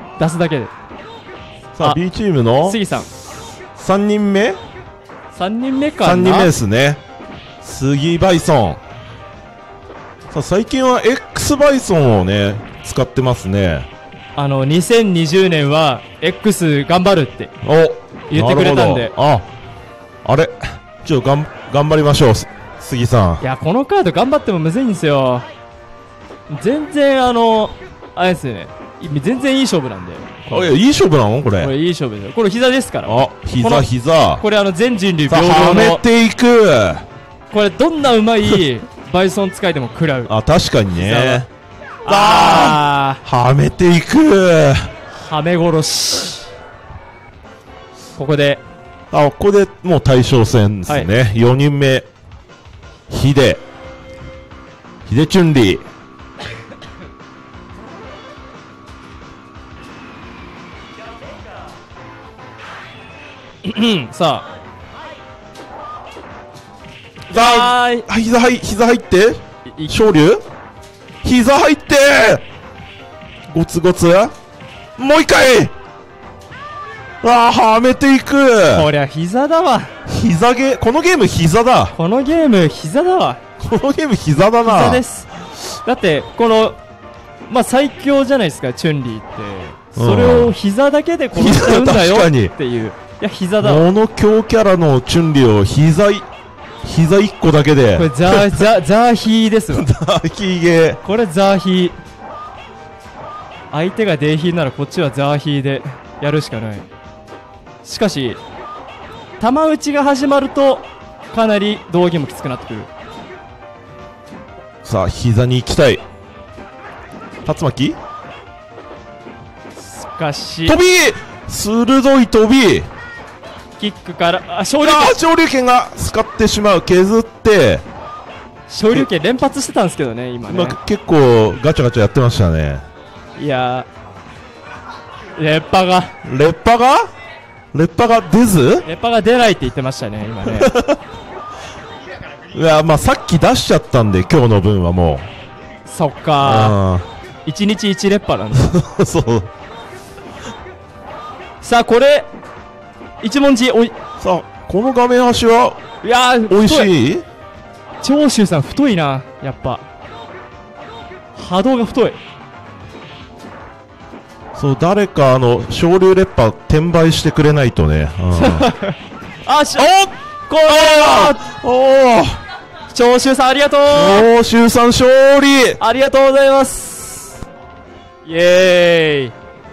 さあ B チームの杉さん 3人目かな。3人目ですね。杉バイソン。さあ最近は X バイソンをね使ってますね。 2020年は X 頑張るって言ってくれたんで。 あれ頑張りましょう杉さん。 いやこのカード頑張ってもむずいんですよ。全然あれですよね。全然いい勝負なんで。 いい勝負なのこれ。 これいい勝負ですよ。これ膝ですから。 膝。 これ全人類平等の。 はめていく。 これどんなうまいバイソン使いでも食らう。 確かにね。はめていく。 はめ殺し。ここでもう大将戦ですね。はい、4人目ヒデチュンリさああー、膝入って昇竜膝入ってゴツゴツもう一回はめていく。 こりゃ膝だわ。 このゲーム膝だ。 このゲーム膝だわ。 このゲーム膝だな。 膝です。だってこの最強じゃないですか、チュンリーって。それを膝だけで殺しちゃうんだよっていう。いや膝だわ。 この強キャラのチュンリーを膝1個だけで。 これザーヒーですわ。 ザーヒーゲー。 これザーヒー。相手がデーヒーならこっちはザーヒーでやるしかない。しかし玉打ちが始まるとかなり道着もきつくなってくる。 さあ膝に行きたい。竜巻しかし飛び鋭い飛びキックから昇竜拳が使ってしまう。削って昇竜拳連発してたんですけどね今ね。 結構ガチャガチャやってましたね。 いやレッパが出ないって言ってましたね今ね。 いやさっき出しちゃったんで今日の分はもう。そっか1日1レッパなんだ。 そうさあこれ一文字さあこの画面端はいや美味しい。 長州さん太いなやっぱ波動が太い。 そう誰か昇竜烈波転売してくれないとね。 これ長州さんありがとう。 長州さん勝利ありがとうございます。イエーイ。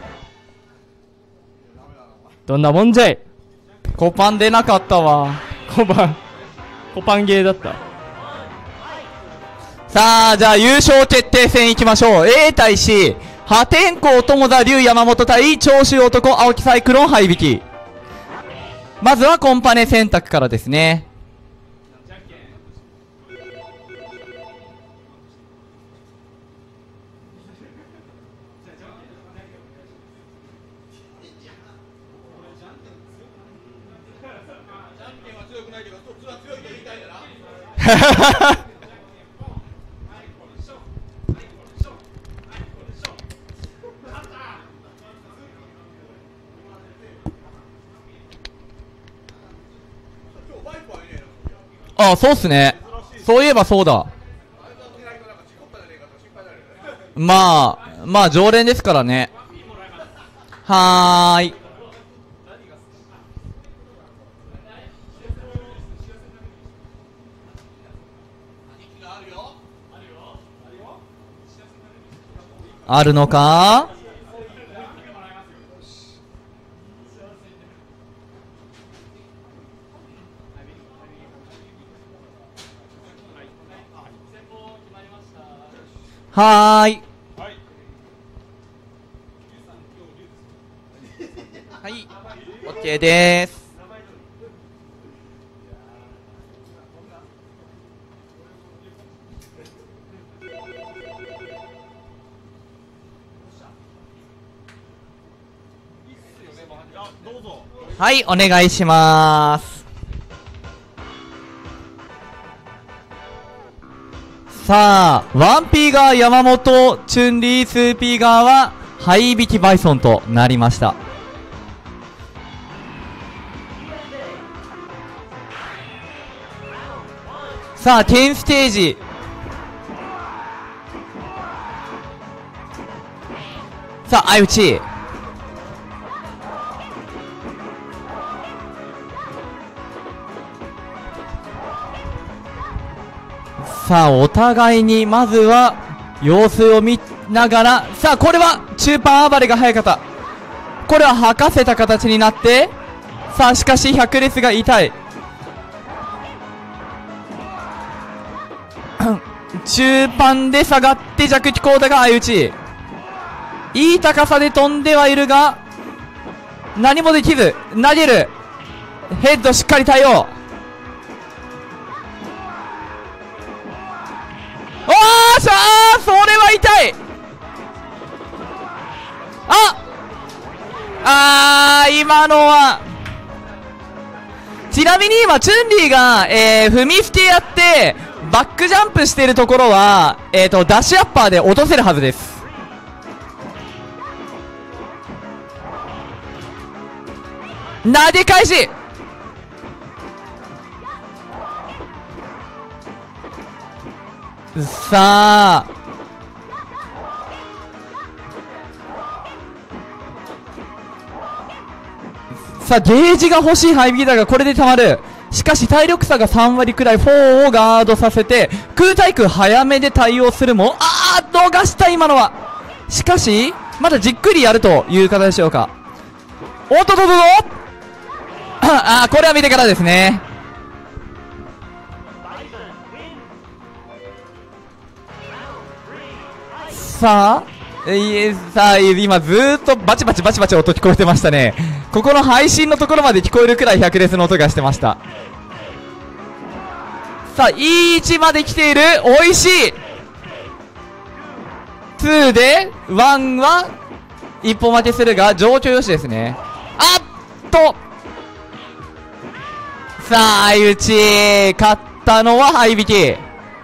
どんなもんじゃい。 コパン出なかったわ。 コパンゲーだった。 さあじゃあ優勝決定戦いきましょう。 A 対 C、 破天荒友田龍山本対長州男青木サイクロン灰引き。まずはコンパネ選択からですね。あ、そうっすね。そういえばそうだ。まあ常連ですからね。はーい。あるのか。はーい。はい、OK です。はい、お願いします。さあ、1P 側山本、チュンリー、2P 側は灰引きバイソンとなりました。さあ、10ステージ。さあ、相打ち。さあ、お互いにまずは様子を見ながら、さあ、これは中盤暴れが早かった。これは吐かせた形になって、さあ、しかし百列が痛い。中盤で下がって弱気コーダが相打ち。いい高さで飛んではいるが何もできず、投げる。ヘッドしっかり対応。おーしゃー、それは痛い。今のはちなみに今チュンリーが、踏み捨てやってバックジャンプしてるところは、ダッシュアッパーで落とせるはずです。投げ返し、さあゲージが欲しいハイビーだがこれでたまる。しかし体力差が3割くらい、4をガードさせて空対空早めで対応するも、逃した今のは。しかしまだじっくりやるという形でしょうか。おっとこれは見てからですね。さあ今ずーっとバチバチ音聞こえてましたね。ここの配信のところまで聞こえるくらい百列の音がしてました。さあいい位置まで来ている。おいしい。2で1は一歩負けするが状況よしですね。さあ相打ち、勝ったのはハイビキ。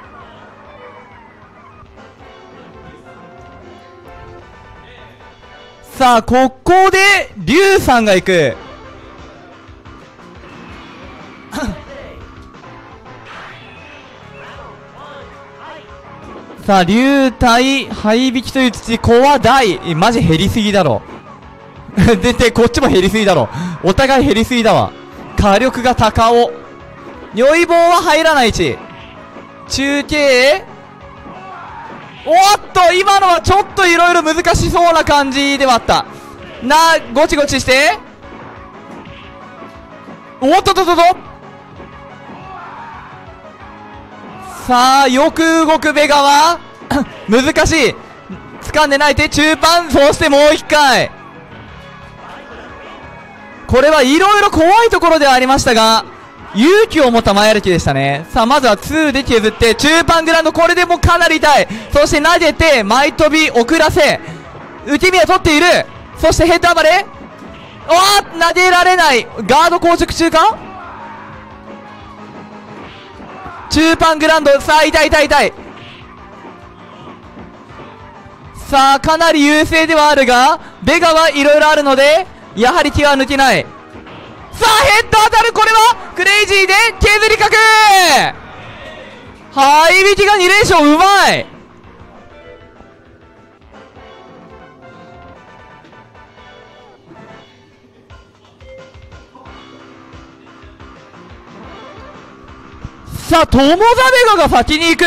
さあここでリュウさんが行く。さあリュウ対ハイビキという土、コア大マジ減りすぎだろ。でこっちも減りすぎだろ。お互い減りすぎだわ。火力が高尾。如意棒は入らない位置。中継、おっと今のはちょっといろいろ難しそうな感じではあった。ごちごちして、おっとさあよく動くベガは難しい。掴んでない手、中盤、そしてもう一回。これはいろいろ怖いところではありましたが勇気を持った前歩きでしたね。さあまずは2で削って中盤グラウンド、これでもかなり痛い。そして投げて前飛び遅らせ、受け身は取っている。そしてヘッド暴れ、投げられない。ガード硬直中か。中盤グラウンド、さあ痛い。さあかなり優勢ではあるがベガはいろいろあるのでやはり気は抜けない。さあヘッド当たる。これはクレイジーで削り角。ハイビキが2連勝、うまい。さあ友田ベガが先に行く。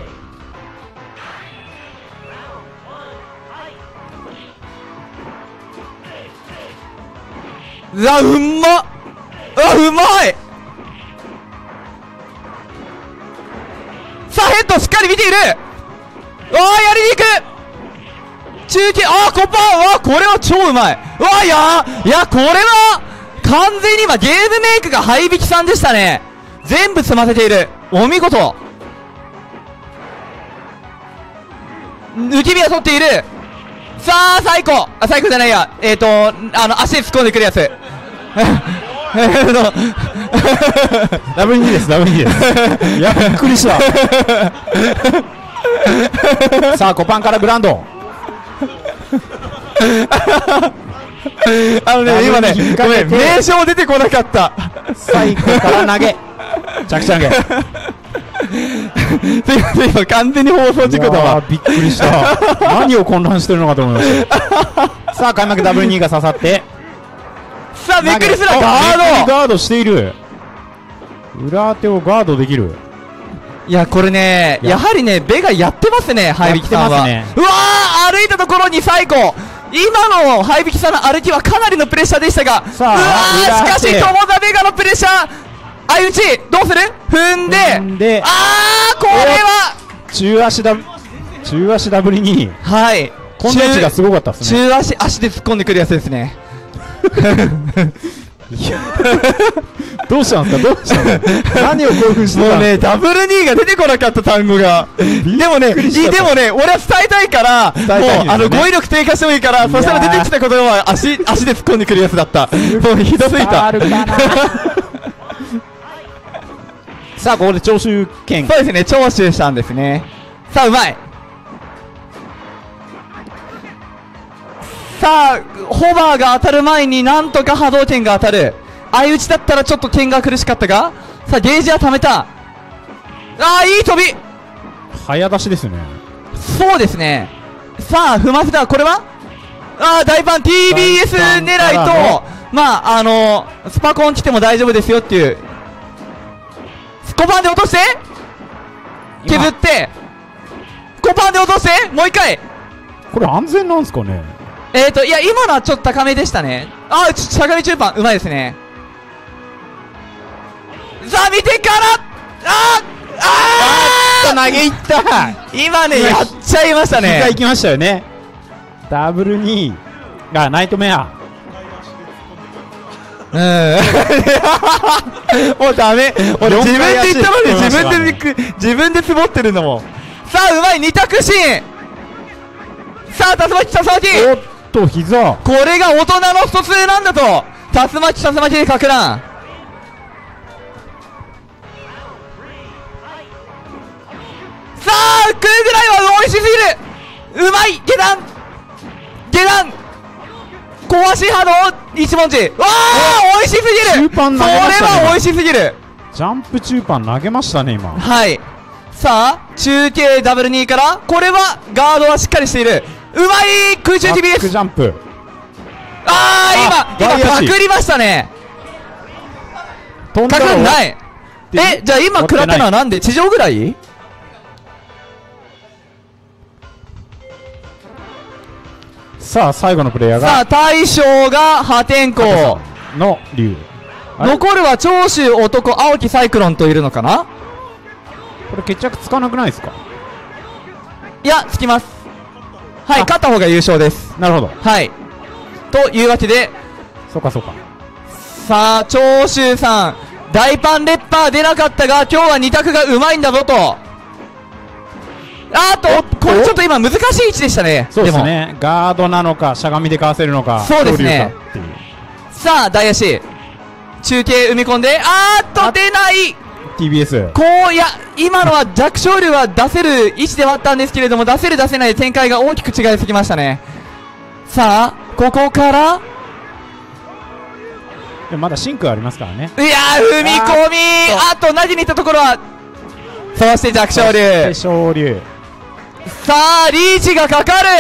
うまい。さあヘッドしっかり見ている。やりに行く。中継、コパン、これは超うまい。これは完全に今ゲームメイクがハイビキさんでしたね。全部済ませている。お見事。抜き身は取っている。さあサイコじゃないや、足で突っ込んでくるやつ。 W2 です。いやびっくりした。さあコパンからグランド。 今ねごめん、名称出てこなかった。 サイコから投げ着地投げ。 今完全に放送事故だわ。 びっくりした。何を混乱してるのかと思いました。さあ開幕 W2 が刺さって、 さあびっくりする。 ガードしている。裏手をガードできる。 いやこれね、やはりねベガやってますね、ハイビキさんは。うわー、歩いたところにサイコ。今のハイビキさんの歩きはかなりのプレッシャーでしたが、しかし友田ベガのプレッシャー、相打ちどうする。踏んでこれは中足ダブリに、 はい、 こんな位置がすごかったですね。 中足で突っ込んでくるやつですね。 どうしたんですか。何を興奮してた。 もうねダブル2が出てこなかった単語が。でもね俺は伝えたいから、もう語彙力低下してもいいから、そしたら出てきた言葉は足で突っ込んでくるやつだった。もうひどすぎた。 さあ、ここで長州剣。 そうですね、長州さんですね。さあ、うまい。さあ、ホバーが当たる前になんとか波動拳が当たる。相打ちだったらちょっと剣が苦しかったが、さあ、ゲージは溜めた。ああ、いい飛び。 早出しですね。 そうですね。さあ、踏ませた。これはああ、大パン TBS 狙いと、まあ、スパコン来ても大丈夫ですよっていう。スコパンで落として削って、スコパンで落としてもう一回。 これ安全なんすかね。 いや、今のはちょっと高めでしたね。ああ、しゃがみ中パン、うまいですね。さあ、見てから投げいった。 今ね、やっちゃいましたね。 膝行きましたよね。ダブル2。あ、ナイトメア。 もうダメ。俺自分で言ったのに自分でつぼってるんだもん。さあ、うまい、二択シーン。さあ、竜巻。 おっと、膝。 これが大人のスト2なんだと。竜巻でかく乱。さあ、食うぐらいは美味しすぎる。うまい、下段壊し波動一文字。わあ、美味しすぎる。 中パンそれ投げましたねは美味しすぎる。 ジャンプ中パン投げましたね、今。 はい。さあ、中継ダブル2から、これはガードはしっかりしている。うまい、空中バック TBS。 ジャンプ。 今外野手パクりましたね。 飛んだらパクんない。じゃあ今食らったのはなんで地上ぐらい？ さあ、最後のプレイヤーさあ、 が大将が破天荒。 の竜。あれ残るは長州男、青木サイクロンといるのかな。 これ決着つかなくないですか。 いや、つきます。はい、勝った方が優勝です。 なるほど。 はい。というわけで、 そうかそうか。 さあ、長州さん、大パンレッパー出なかったが、今日は2択がうまいんだぞと。これちょっと今難しい位置でしたね。 そうですね。ガードなのか、しゃがみでかわせるのか。 そうですね恐竜かっていう。 さあ、大足。中継埋め込んで、出ない。 TBS。 いや、今のは弱小竜は出せる位置ではあったんですけれども、出せる出せない展開が大きく違いすぎましたね。さあ、ここからでもまだシンクありますからね。 いやー、踏み込み投げに行ったところは、そして弱小竜。 小竜。 さあ、リーチがかかる。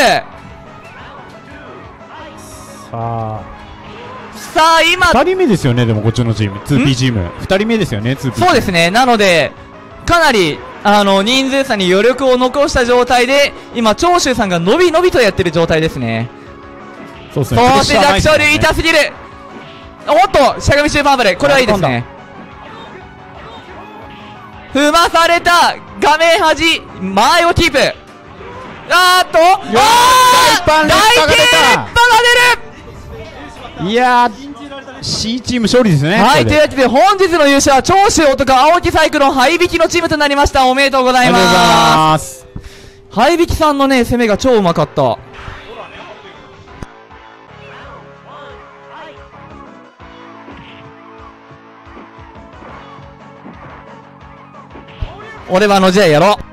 さあ、今、 あ、2人目ですよね、でもこっちのチーム。2P チーム。2人目ですよね、2P。 そうですね。なので、かなり、人数差に余力を残した状態で、今、長州さんが伸び伸びとやってる状態ですね。 そうですね。 そして弱小竜痛すぎる。おっと、しゃがみ中パンブレ。これはいいですね。踏まされた画面端、前をキープ。大低連覇が出る。 いやー、C チーム勝利ですね。 はい、 ことれでいうわけで本日の優勝は長州男青木サイクロンハイビキのチームとなりました。おめでとうございありがとうございまます。 す。ハイビキさんのね、攻めが超うまかった。俺はのじゃやろう。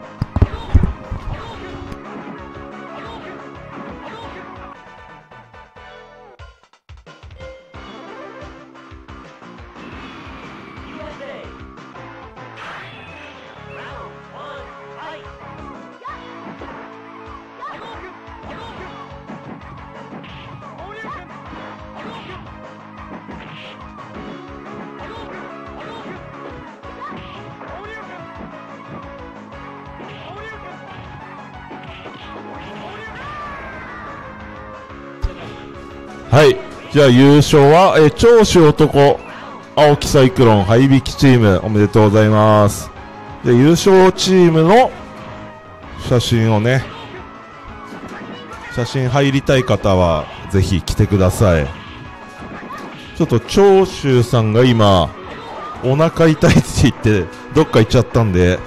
はい。じゃあ優勝は、長州男、青木サイクロン、ハイビキチーム、おめでとうございます。で、優勝チームの写真をね、写真入りたい方は、ぜひ来てください。ちょっと長州さんが今、お腹痛いって言って、どっか行っちゃったんで、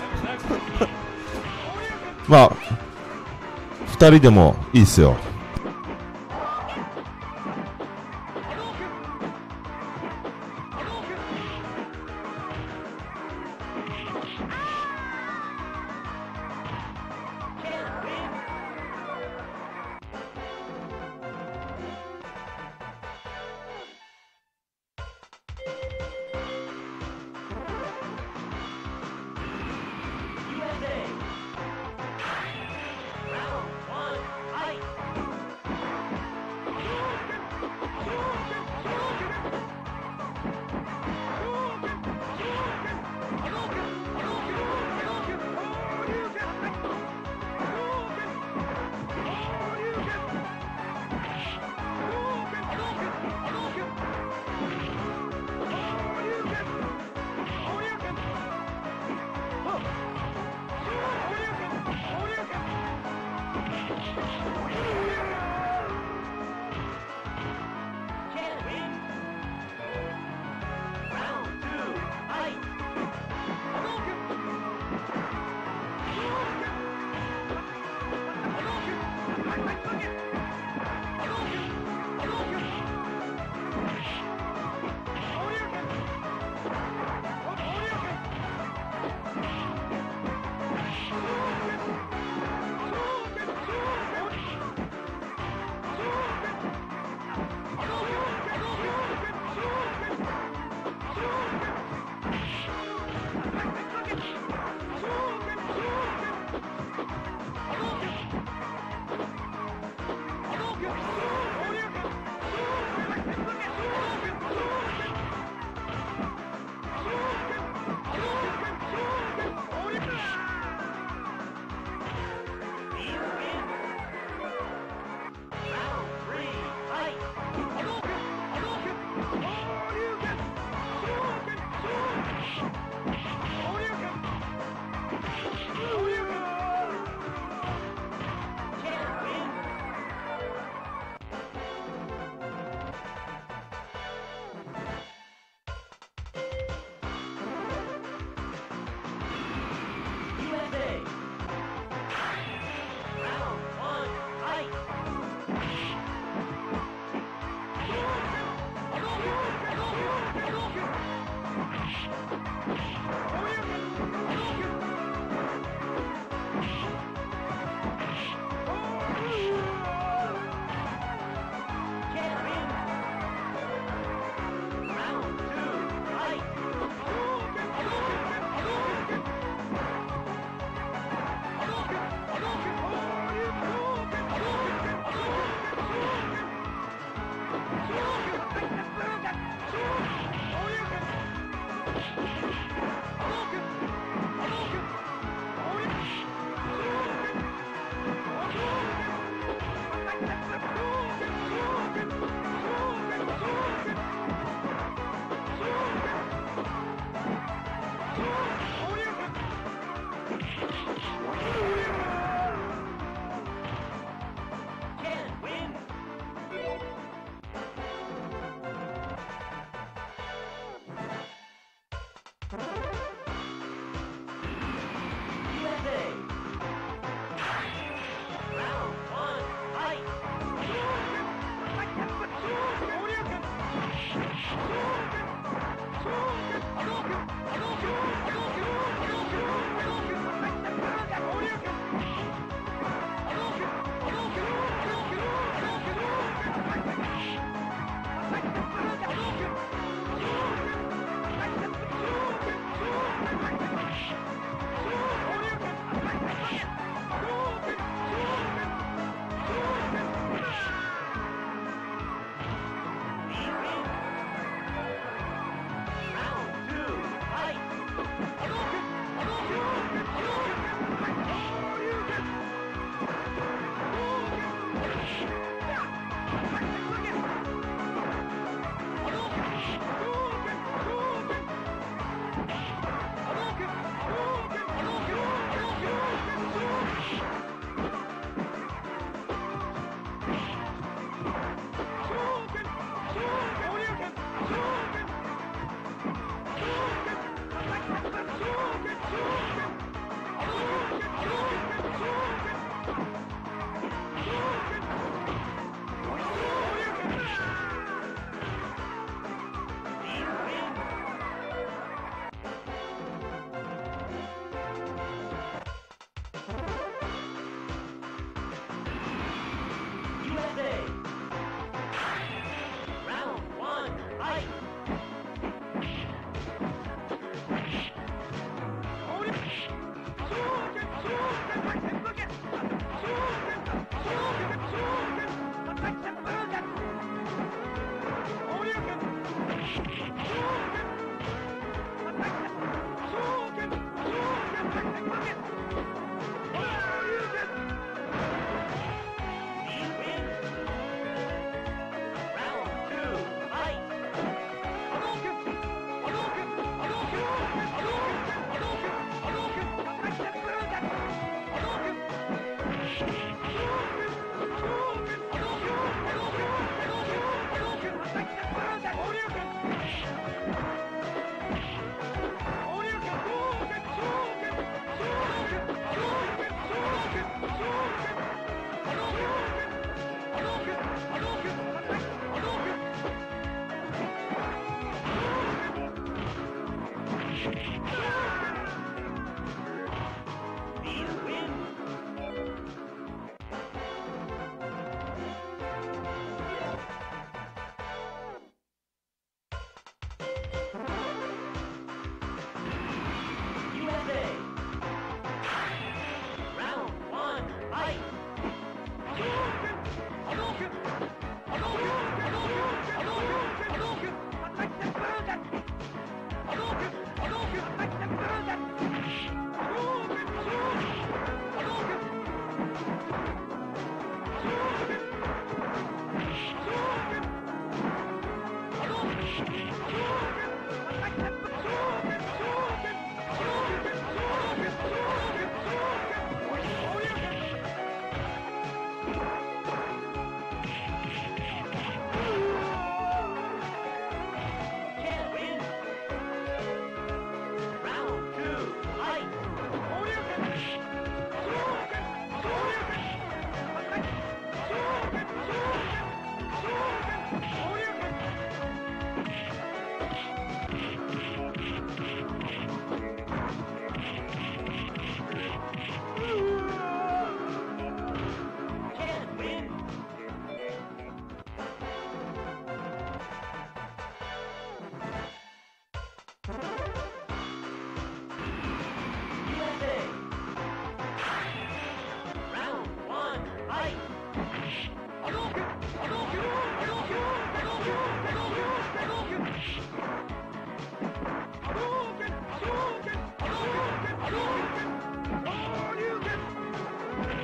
まあ、二人でもいいっすよ。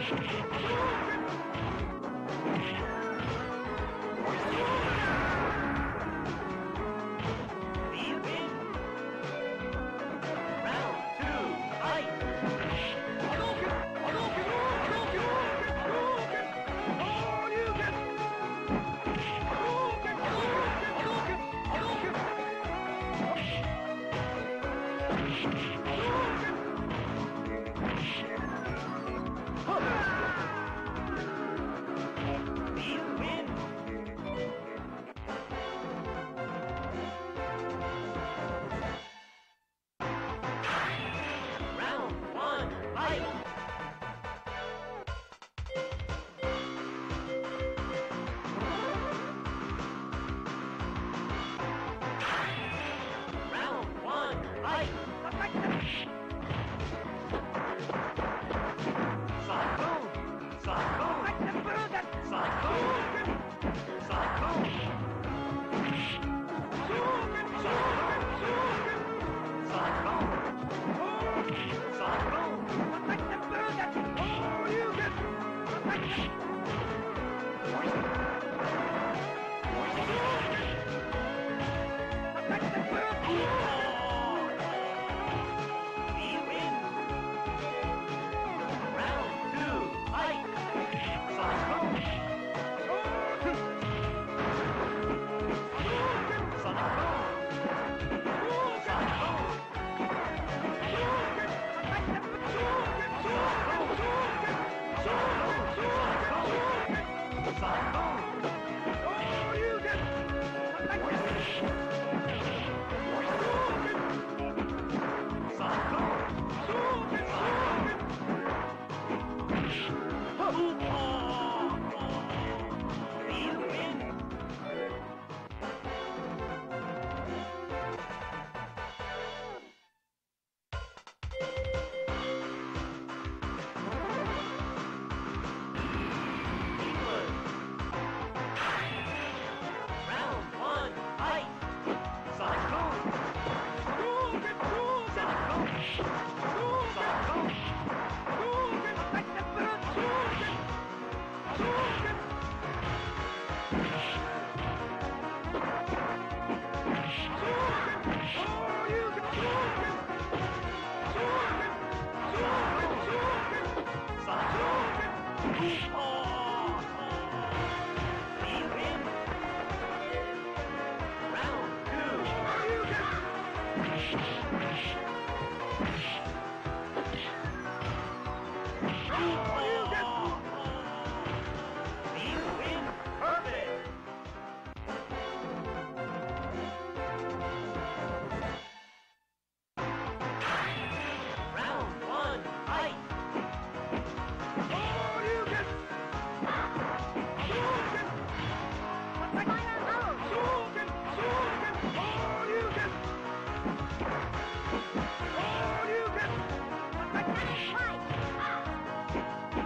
All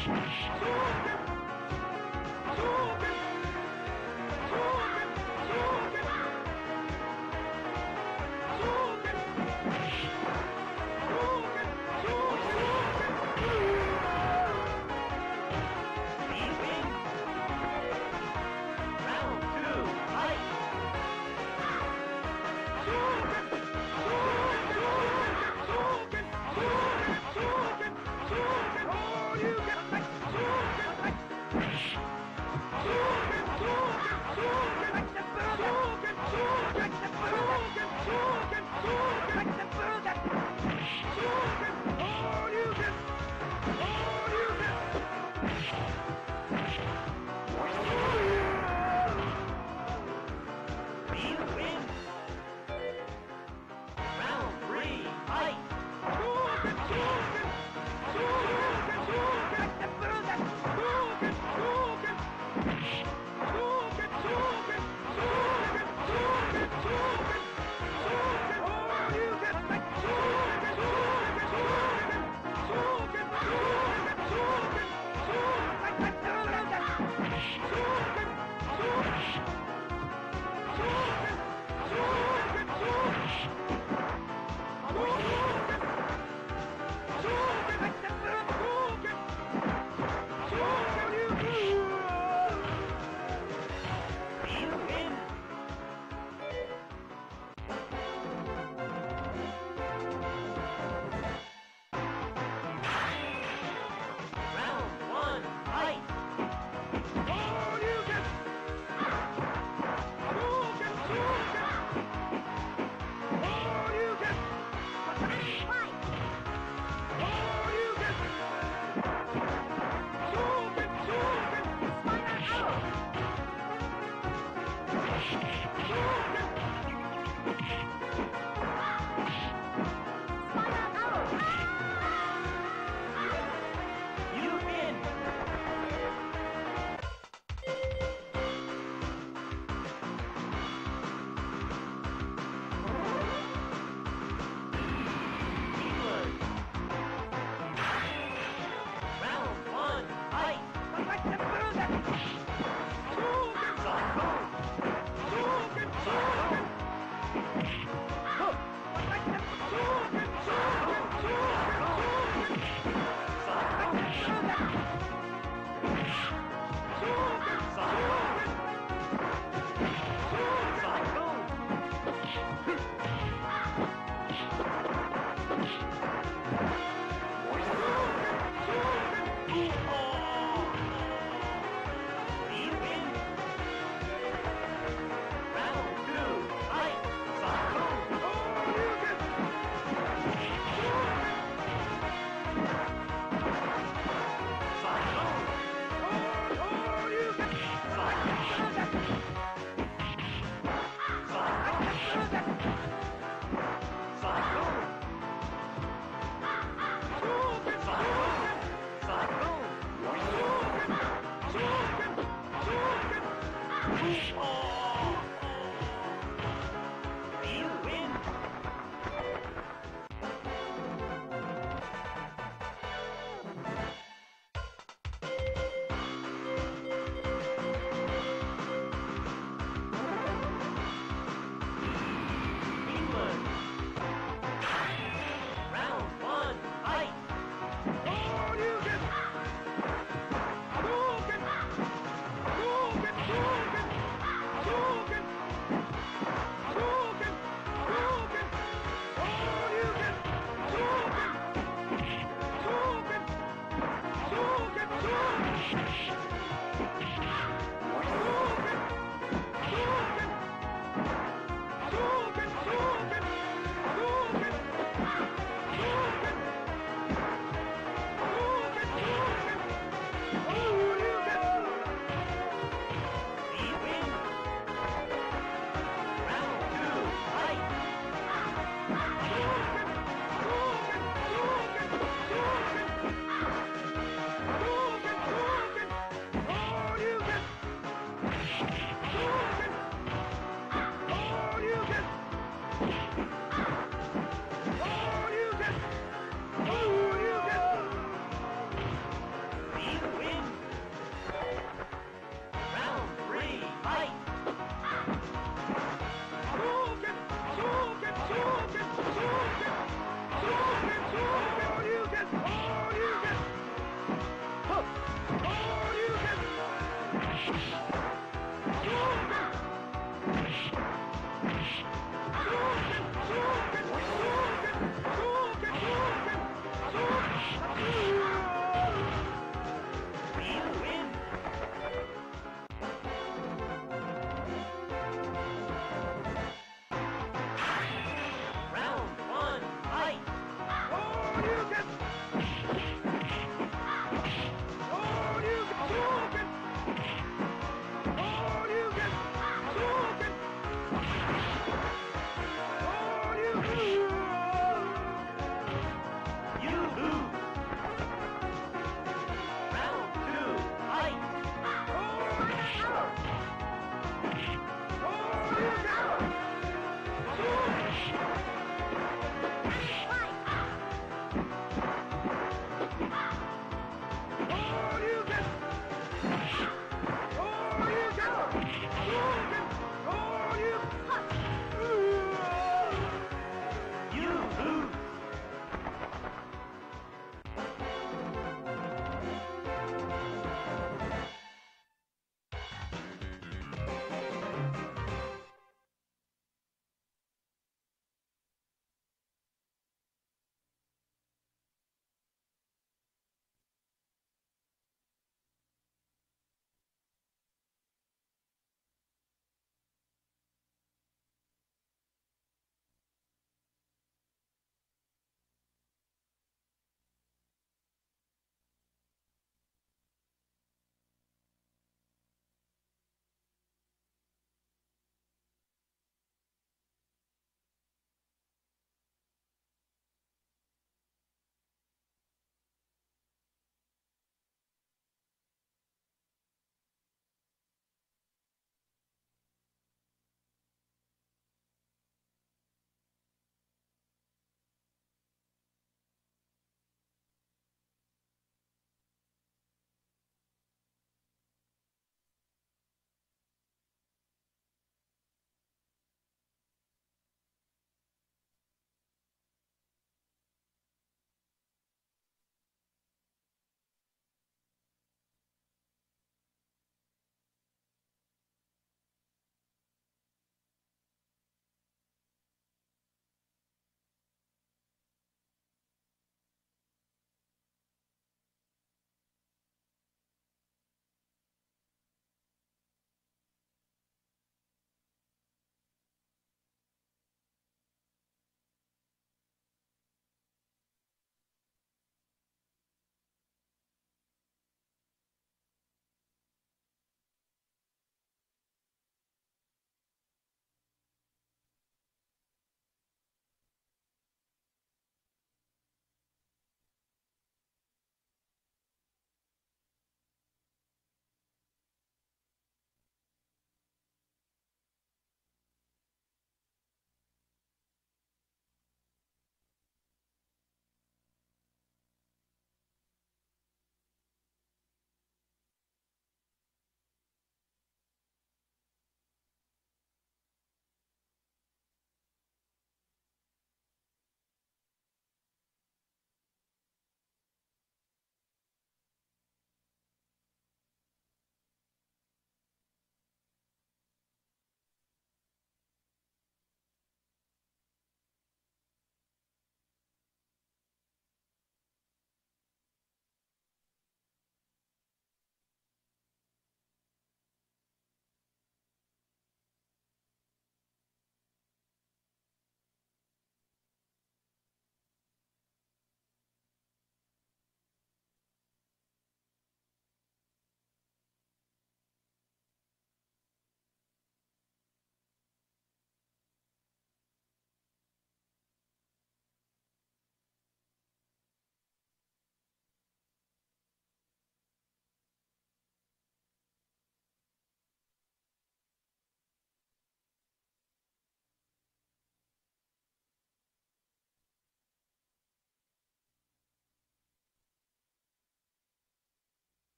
「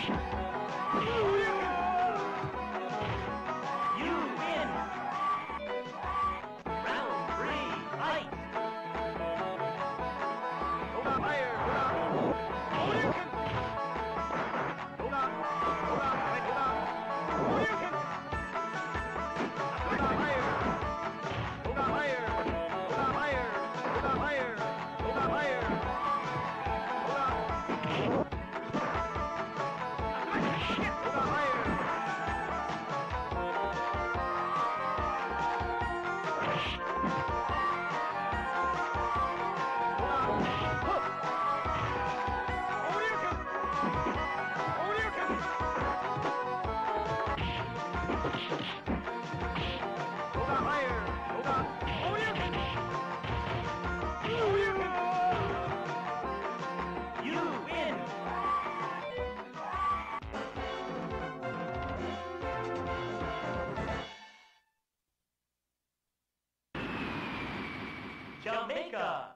Jamaica.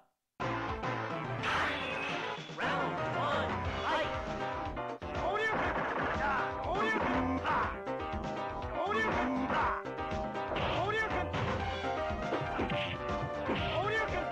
Round one, fight. Shoryuken. Shoryuken. Shoryuken. Shoryuken. Shoryuken.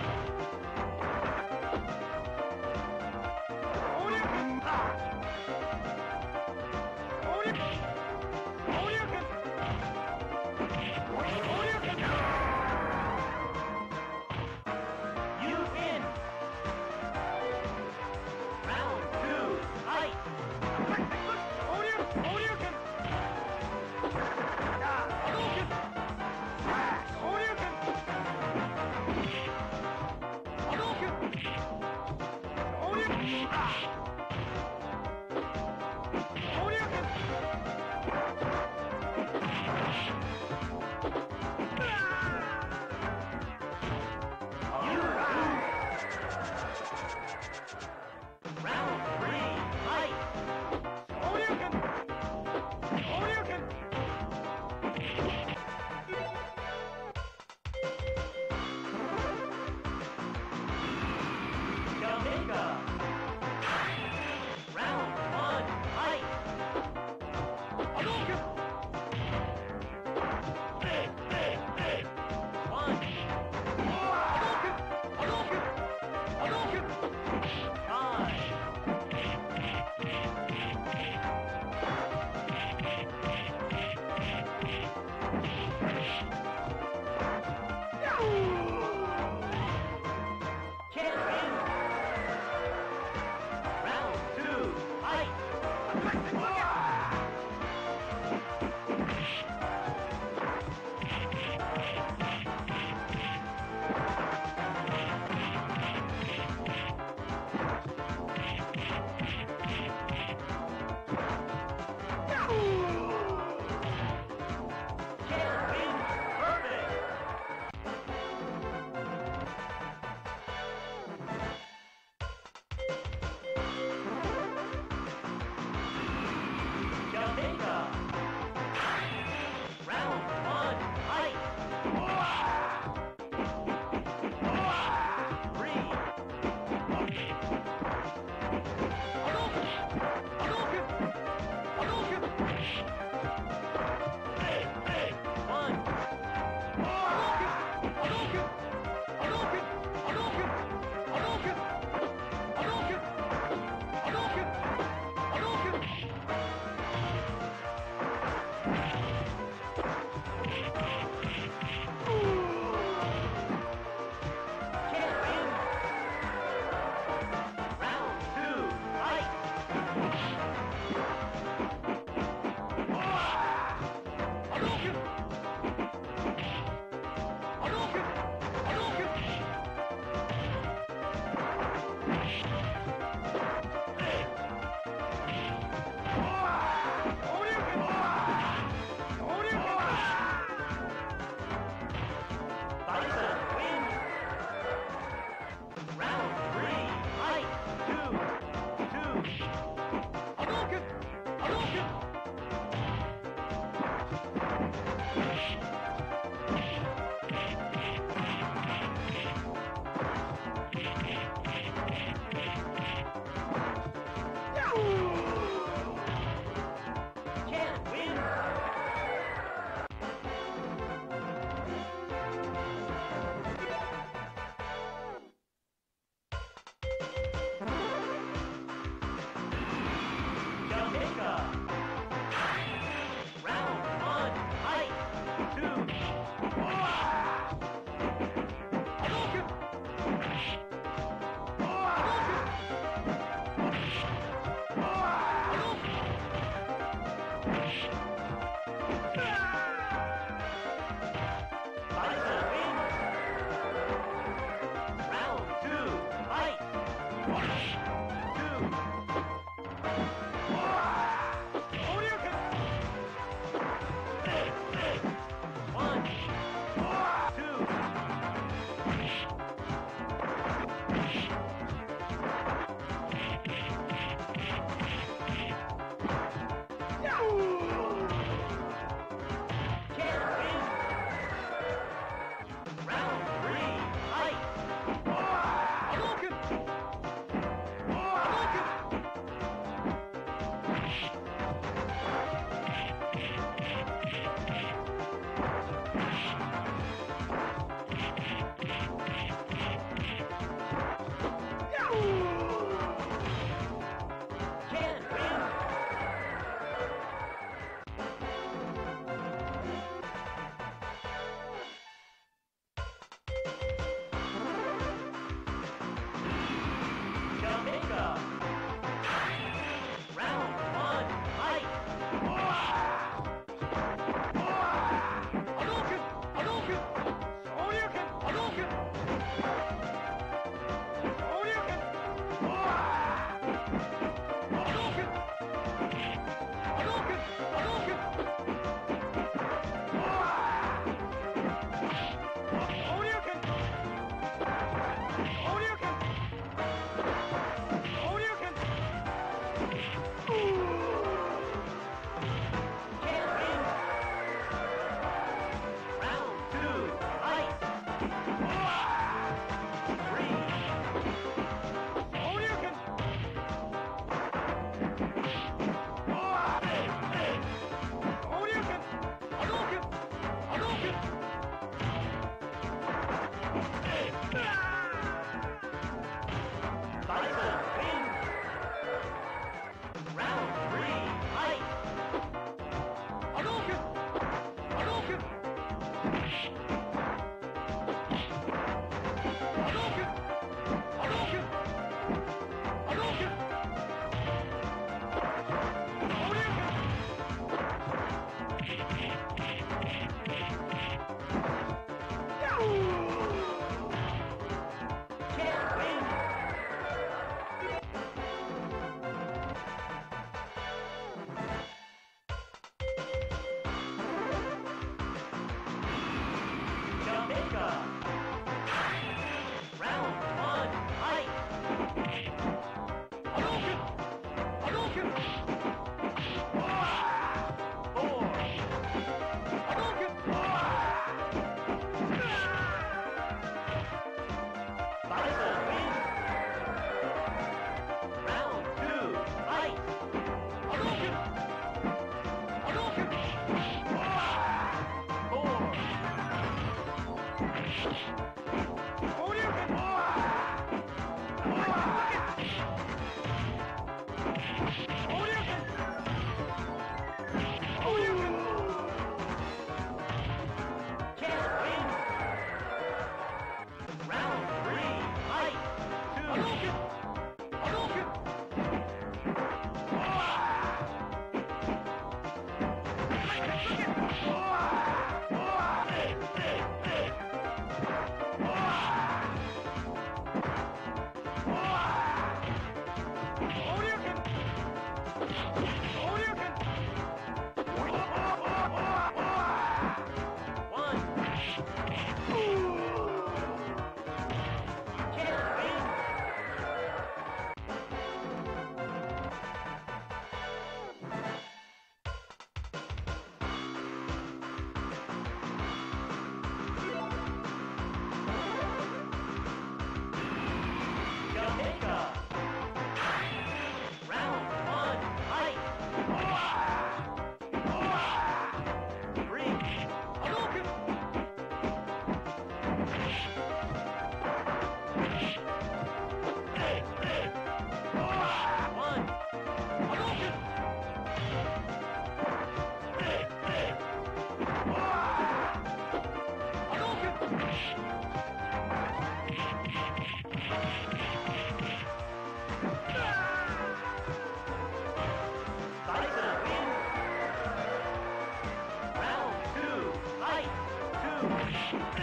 Round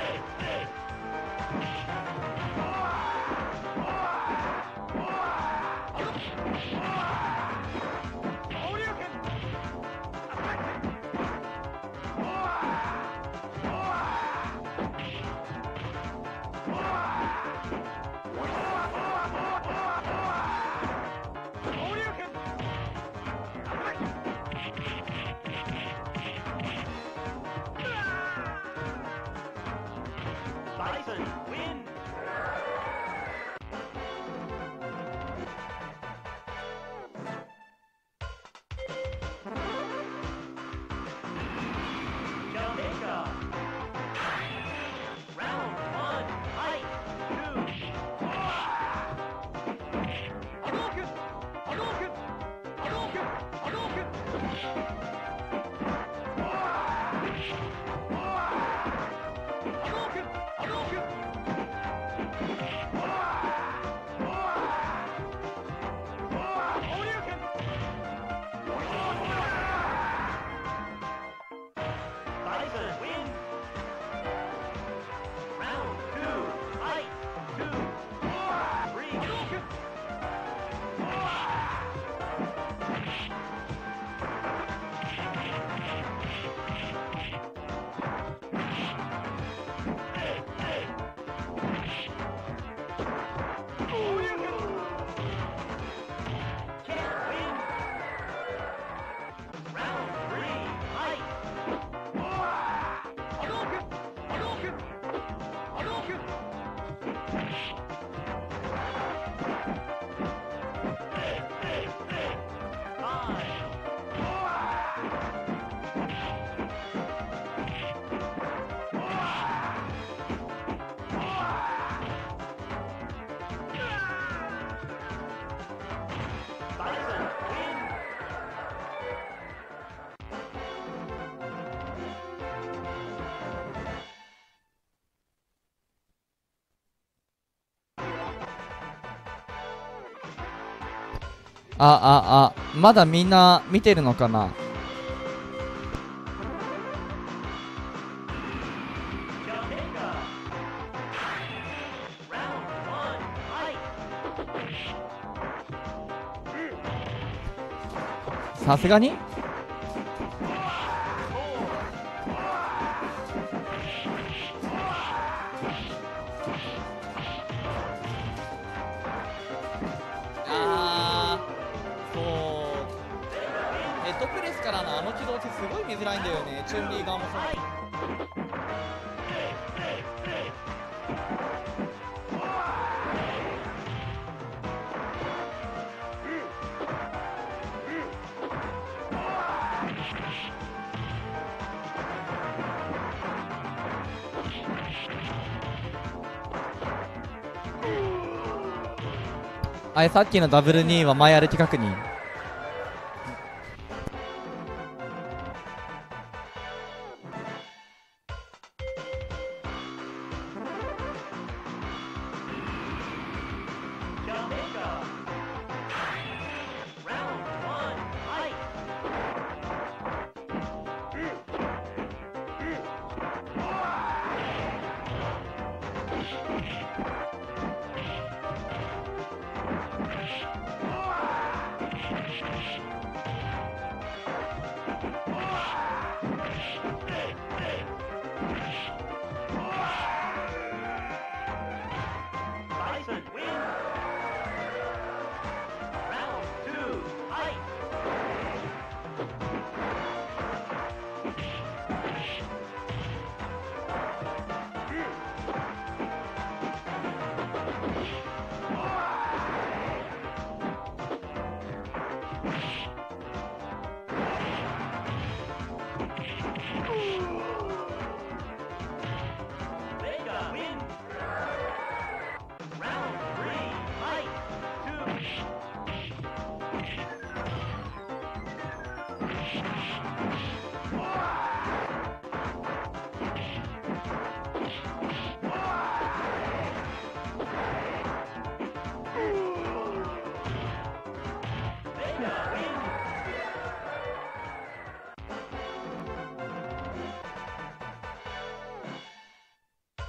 Bison win. Jamaica. Round one, fight. Two. Hadouken! Hadouken! Hadouken! Hadouken! Hadouken! Hadouken! Hadouken! Bison win. Round two, fight. Two. Three. Hadouken! Can't win. Round three, fight. Hadouken! Hadouken! Hadouken! Five. Bison win. まだみんな見てるのかな。 Jamaica. Round one, fight. さすがにそうヘッドプレスからのあの軌道ってすごい見づらいんだよね。チュンリー側もそう。あれさっきのダブル2は前歩き確認。 Jamaica. Round one, fight. 「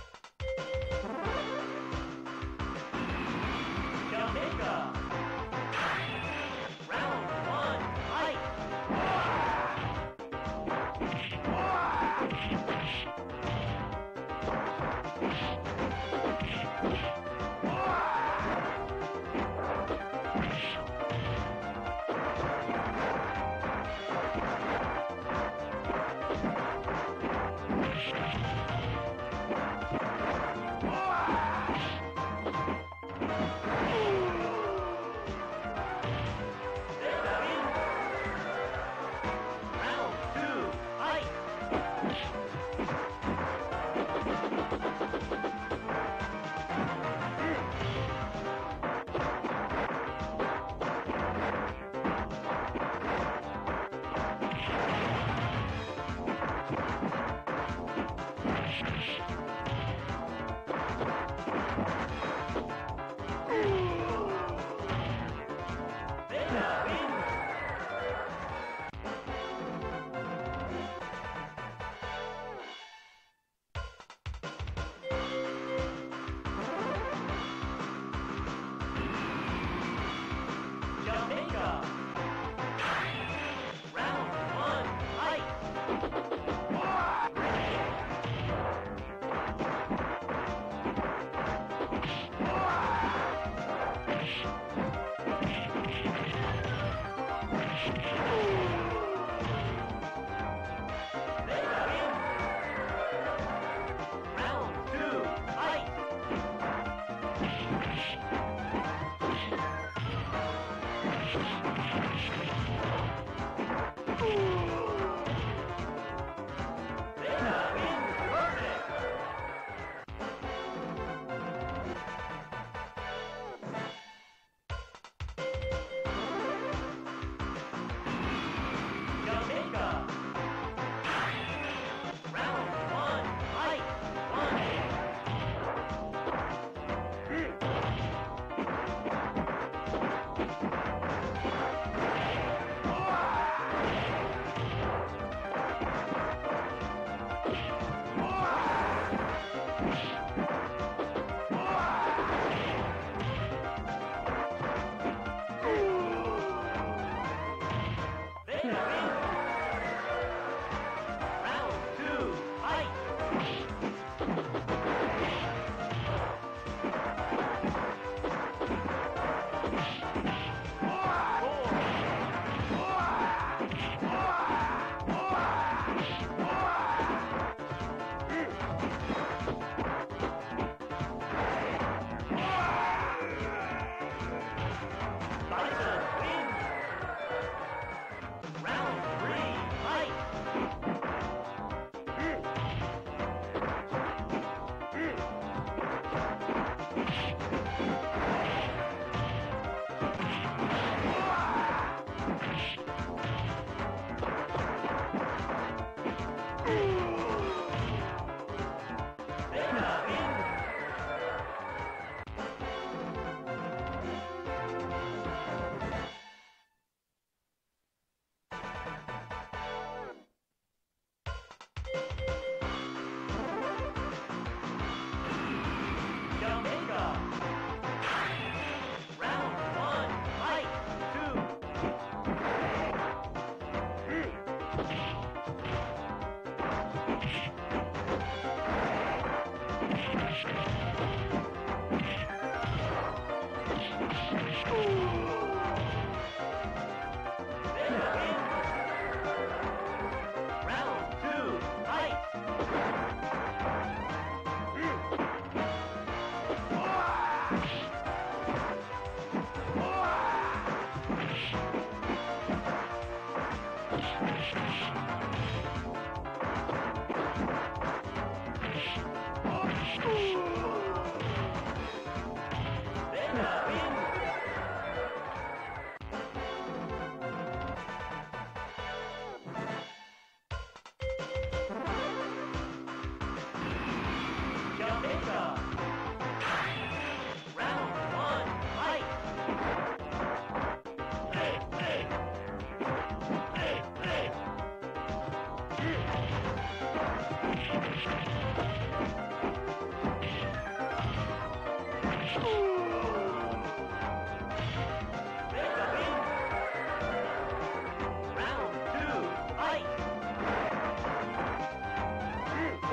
Round two, fight!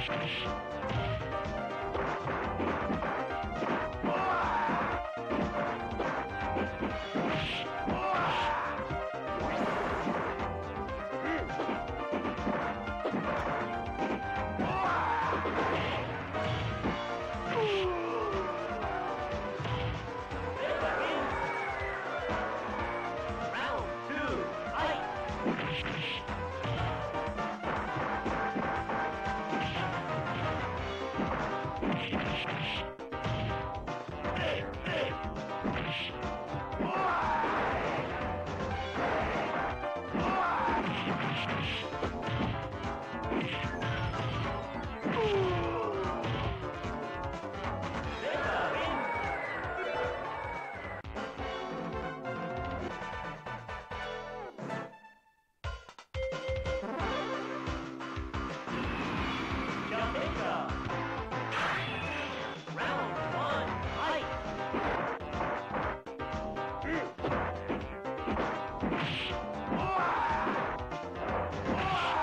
Jamaica.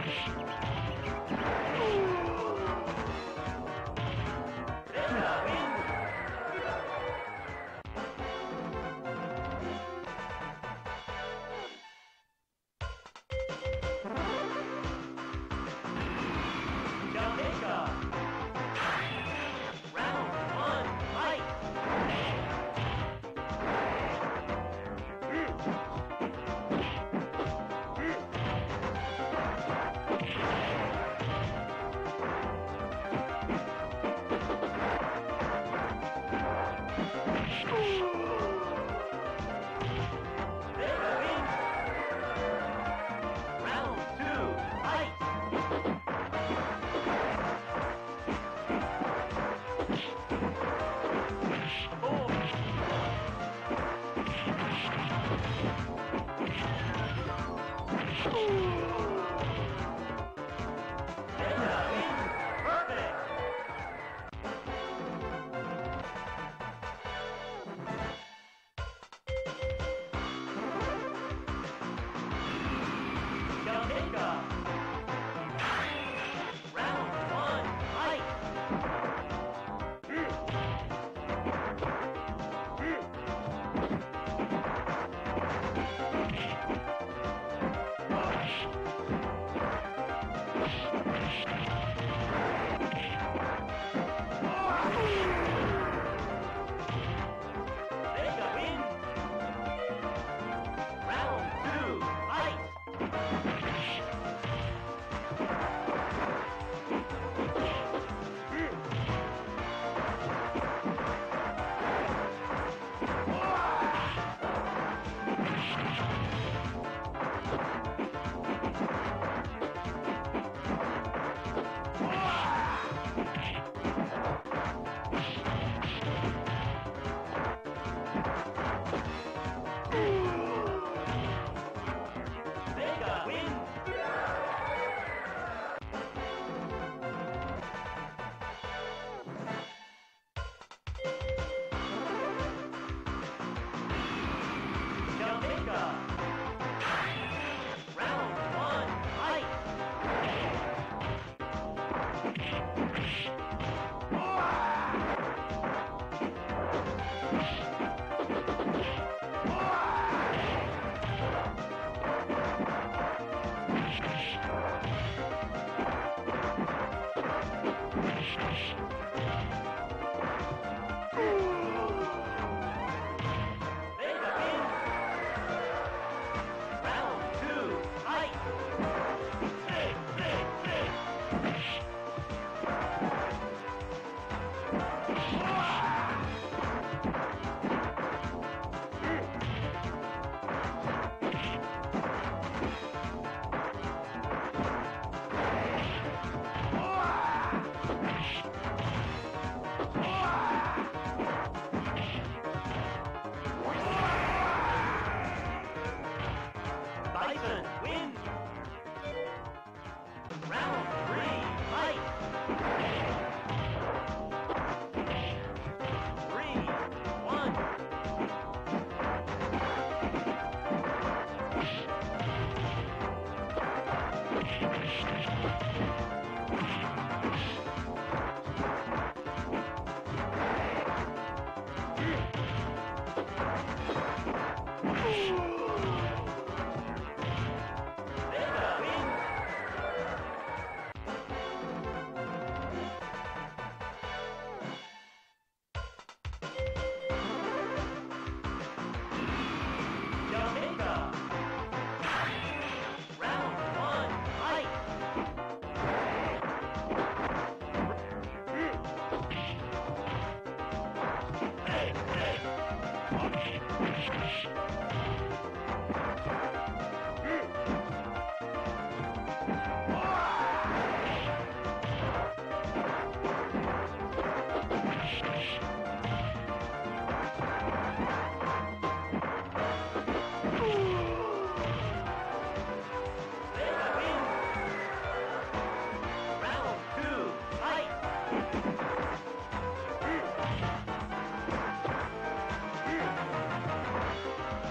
Vega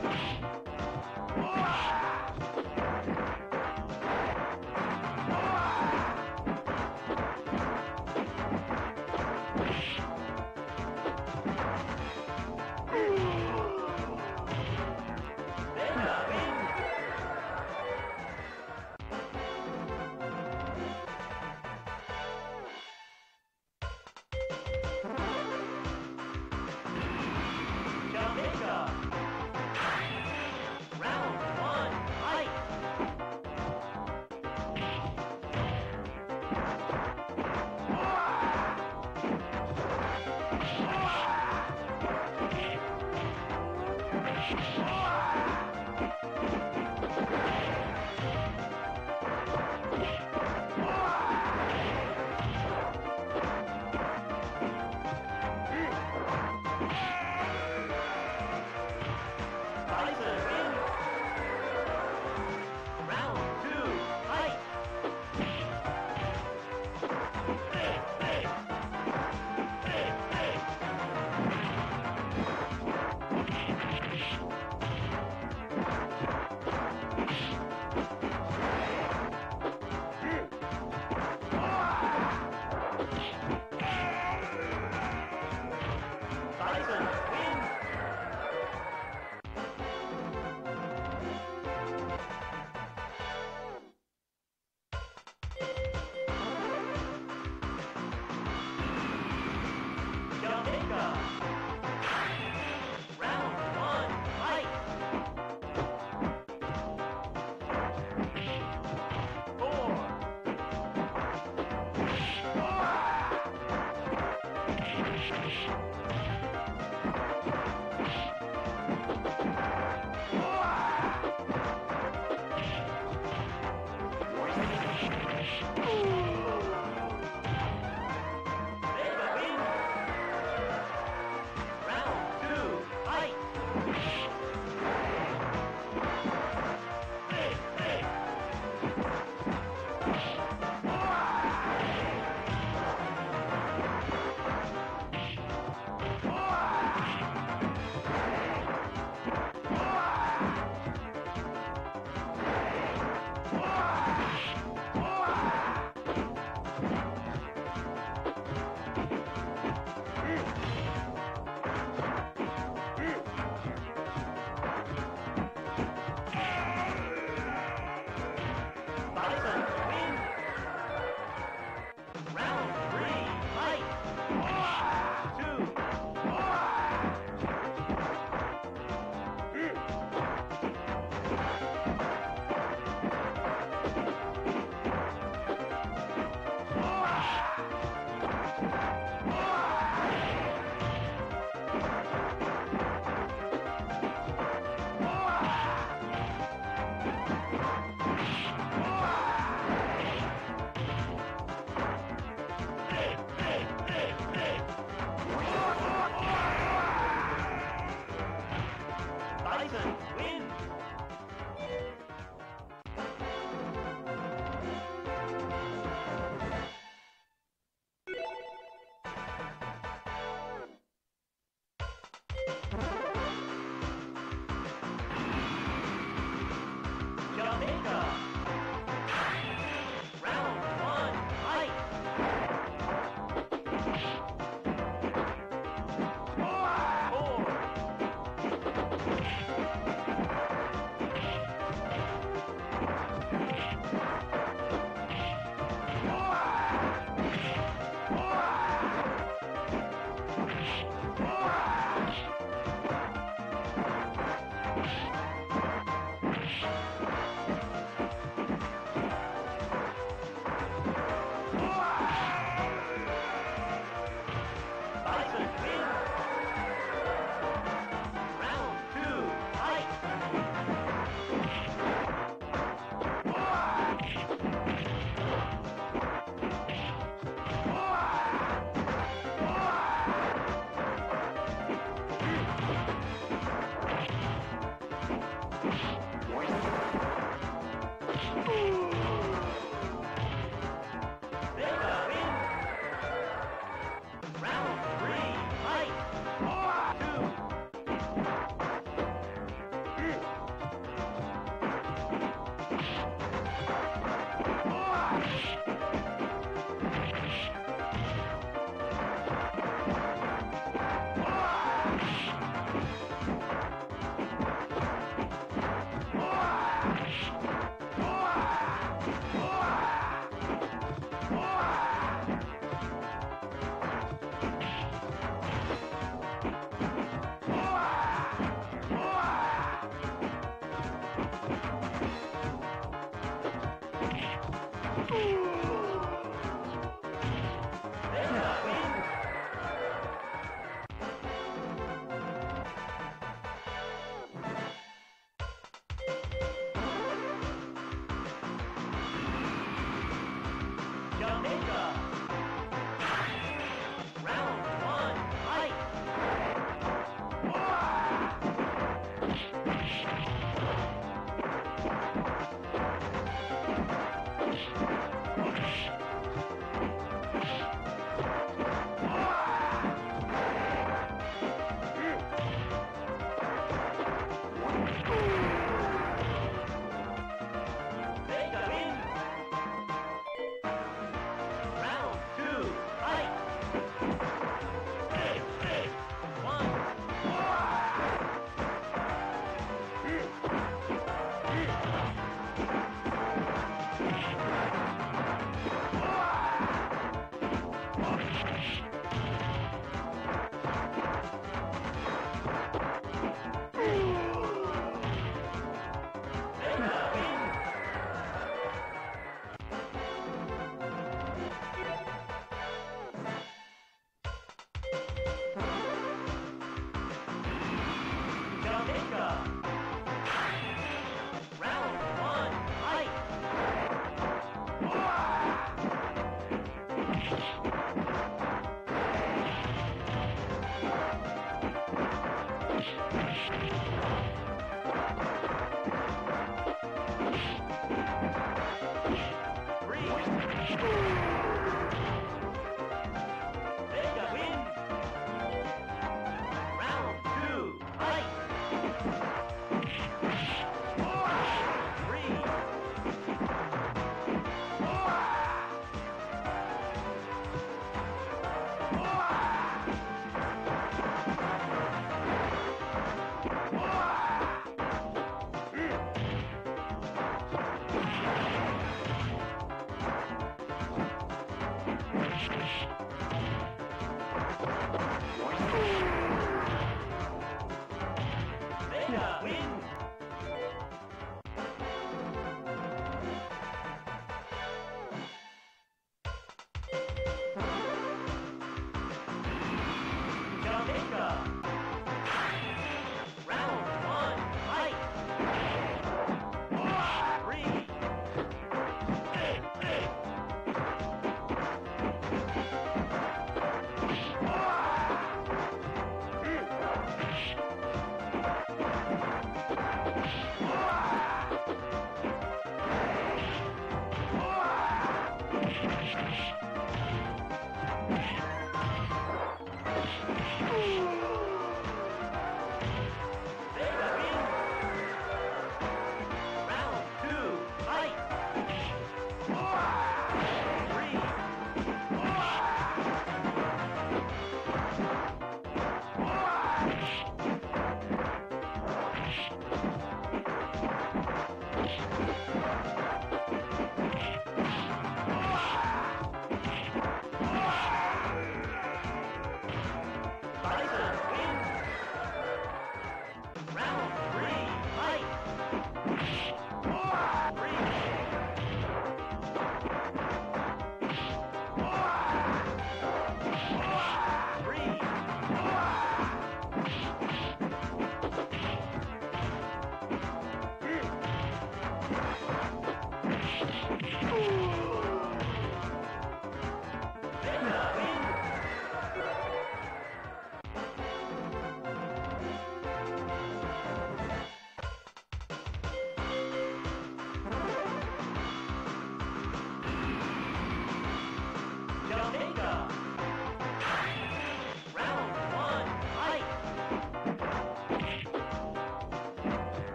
Round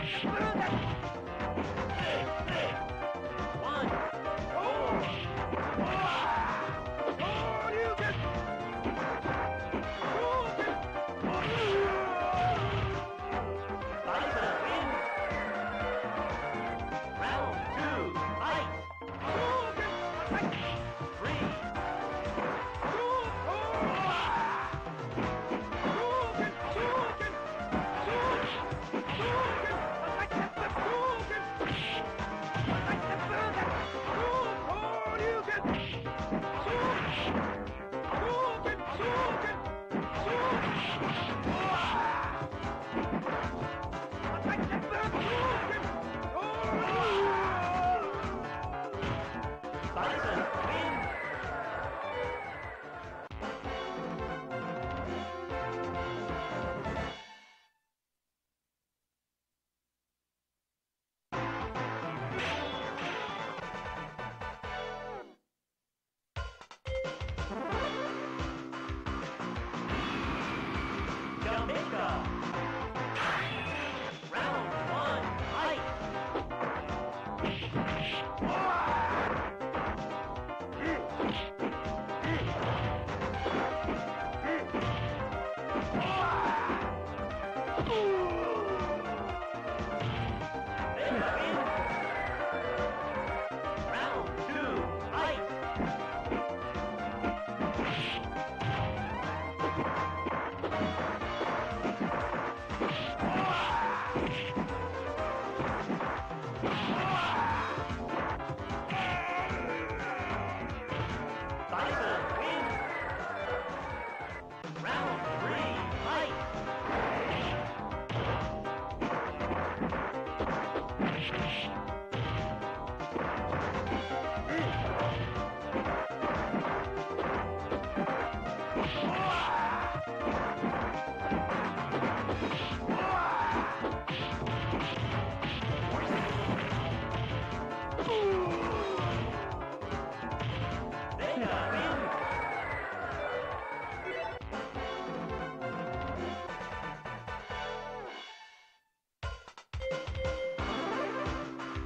Vega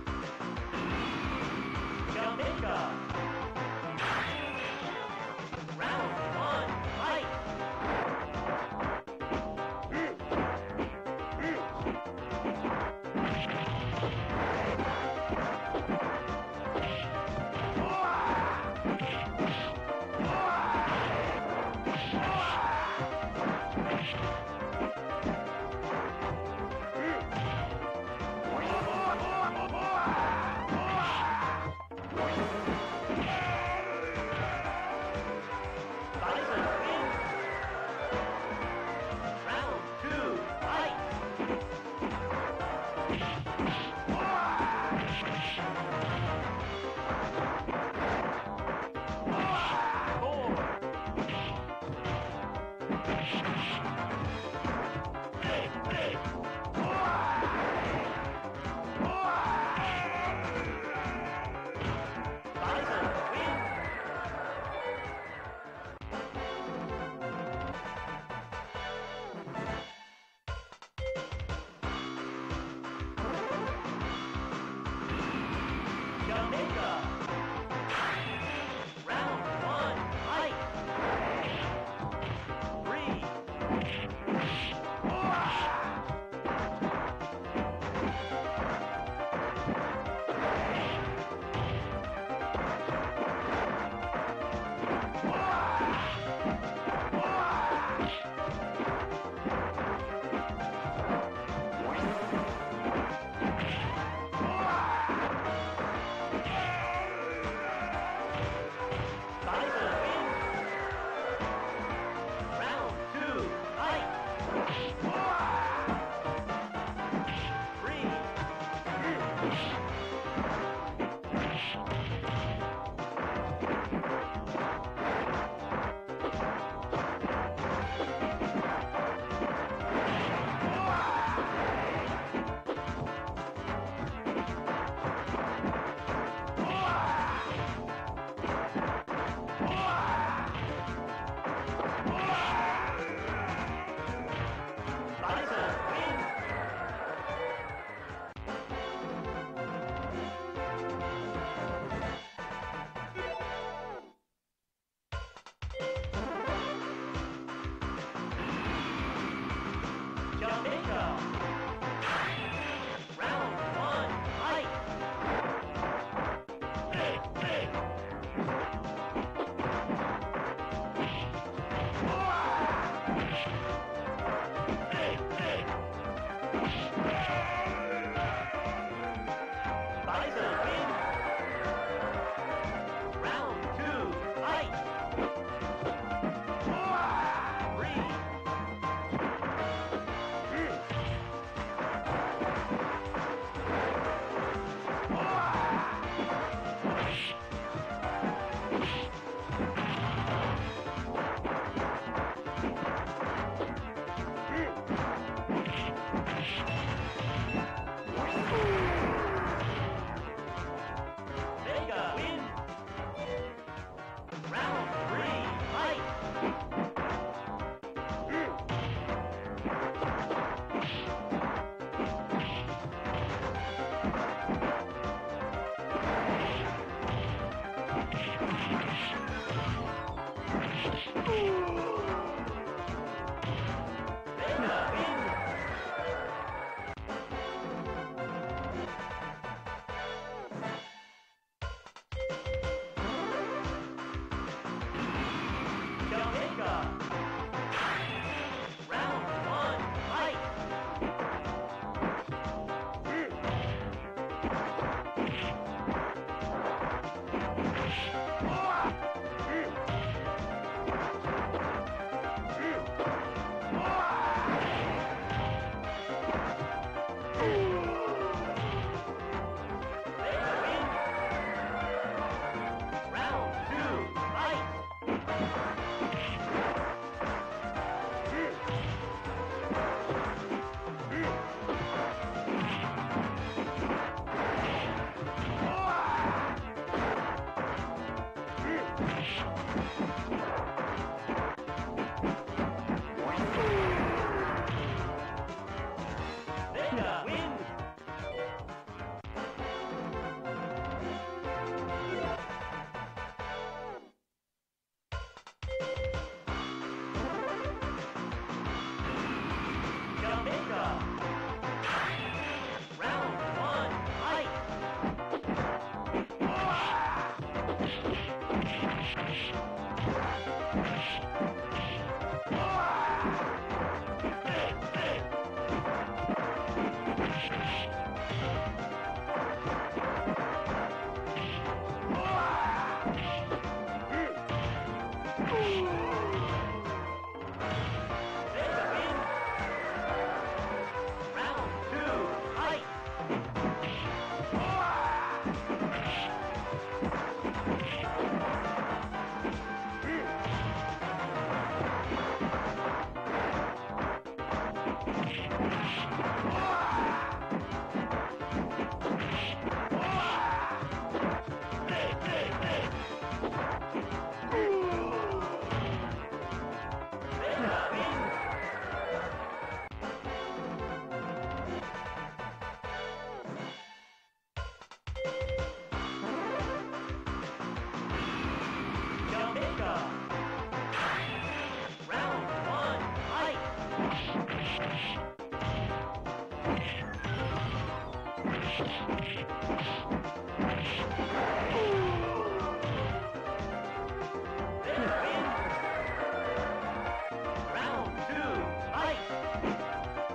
Round 2, fight!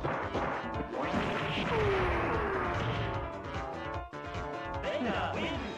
Vega wins!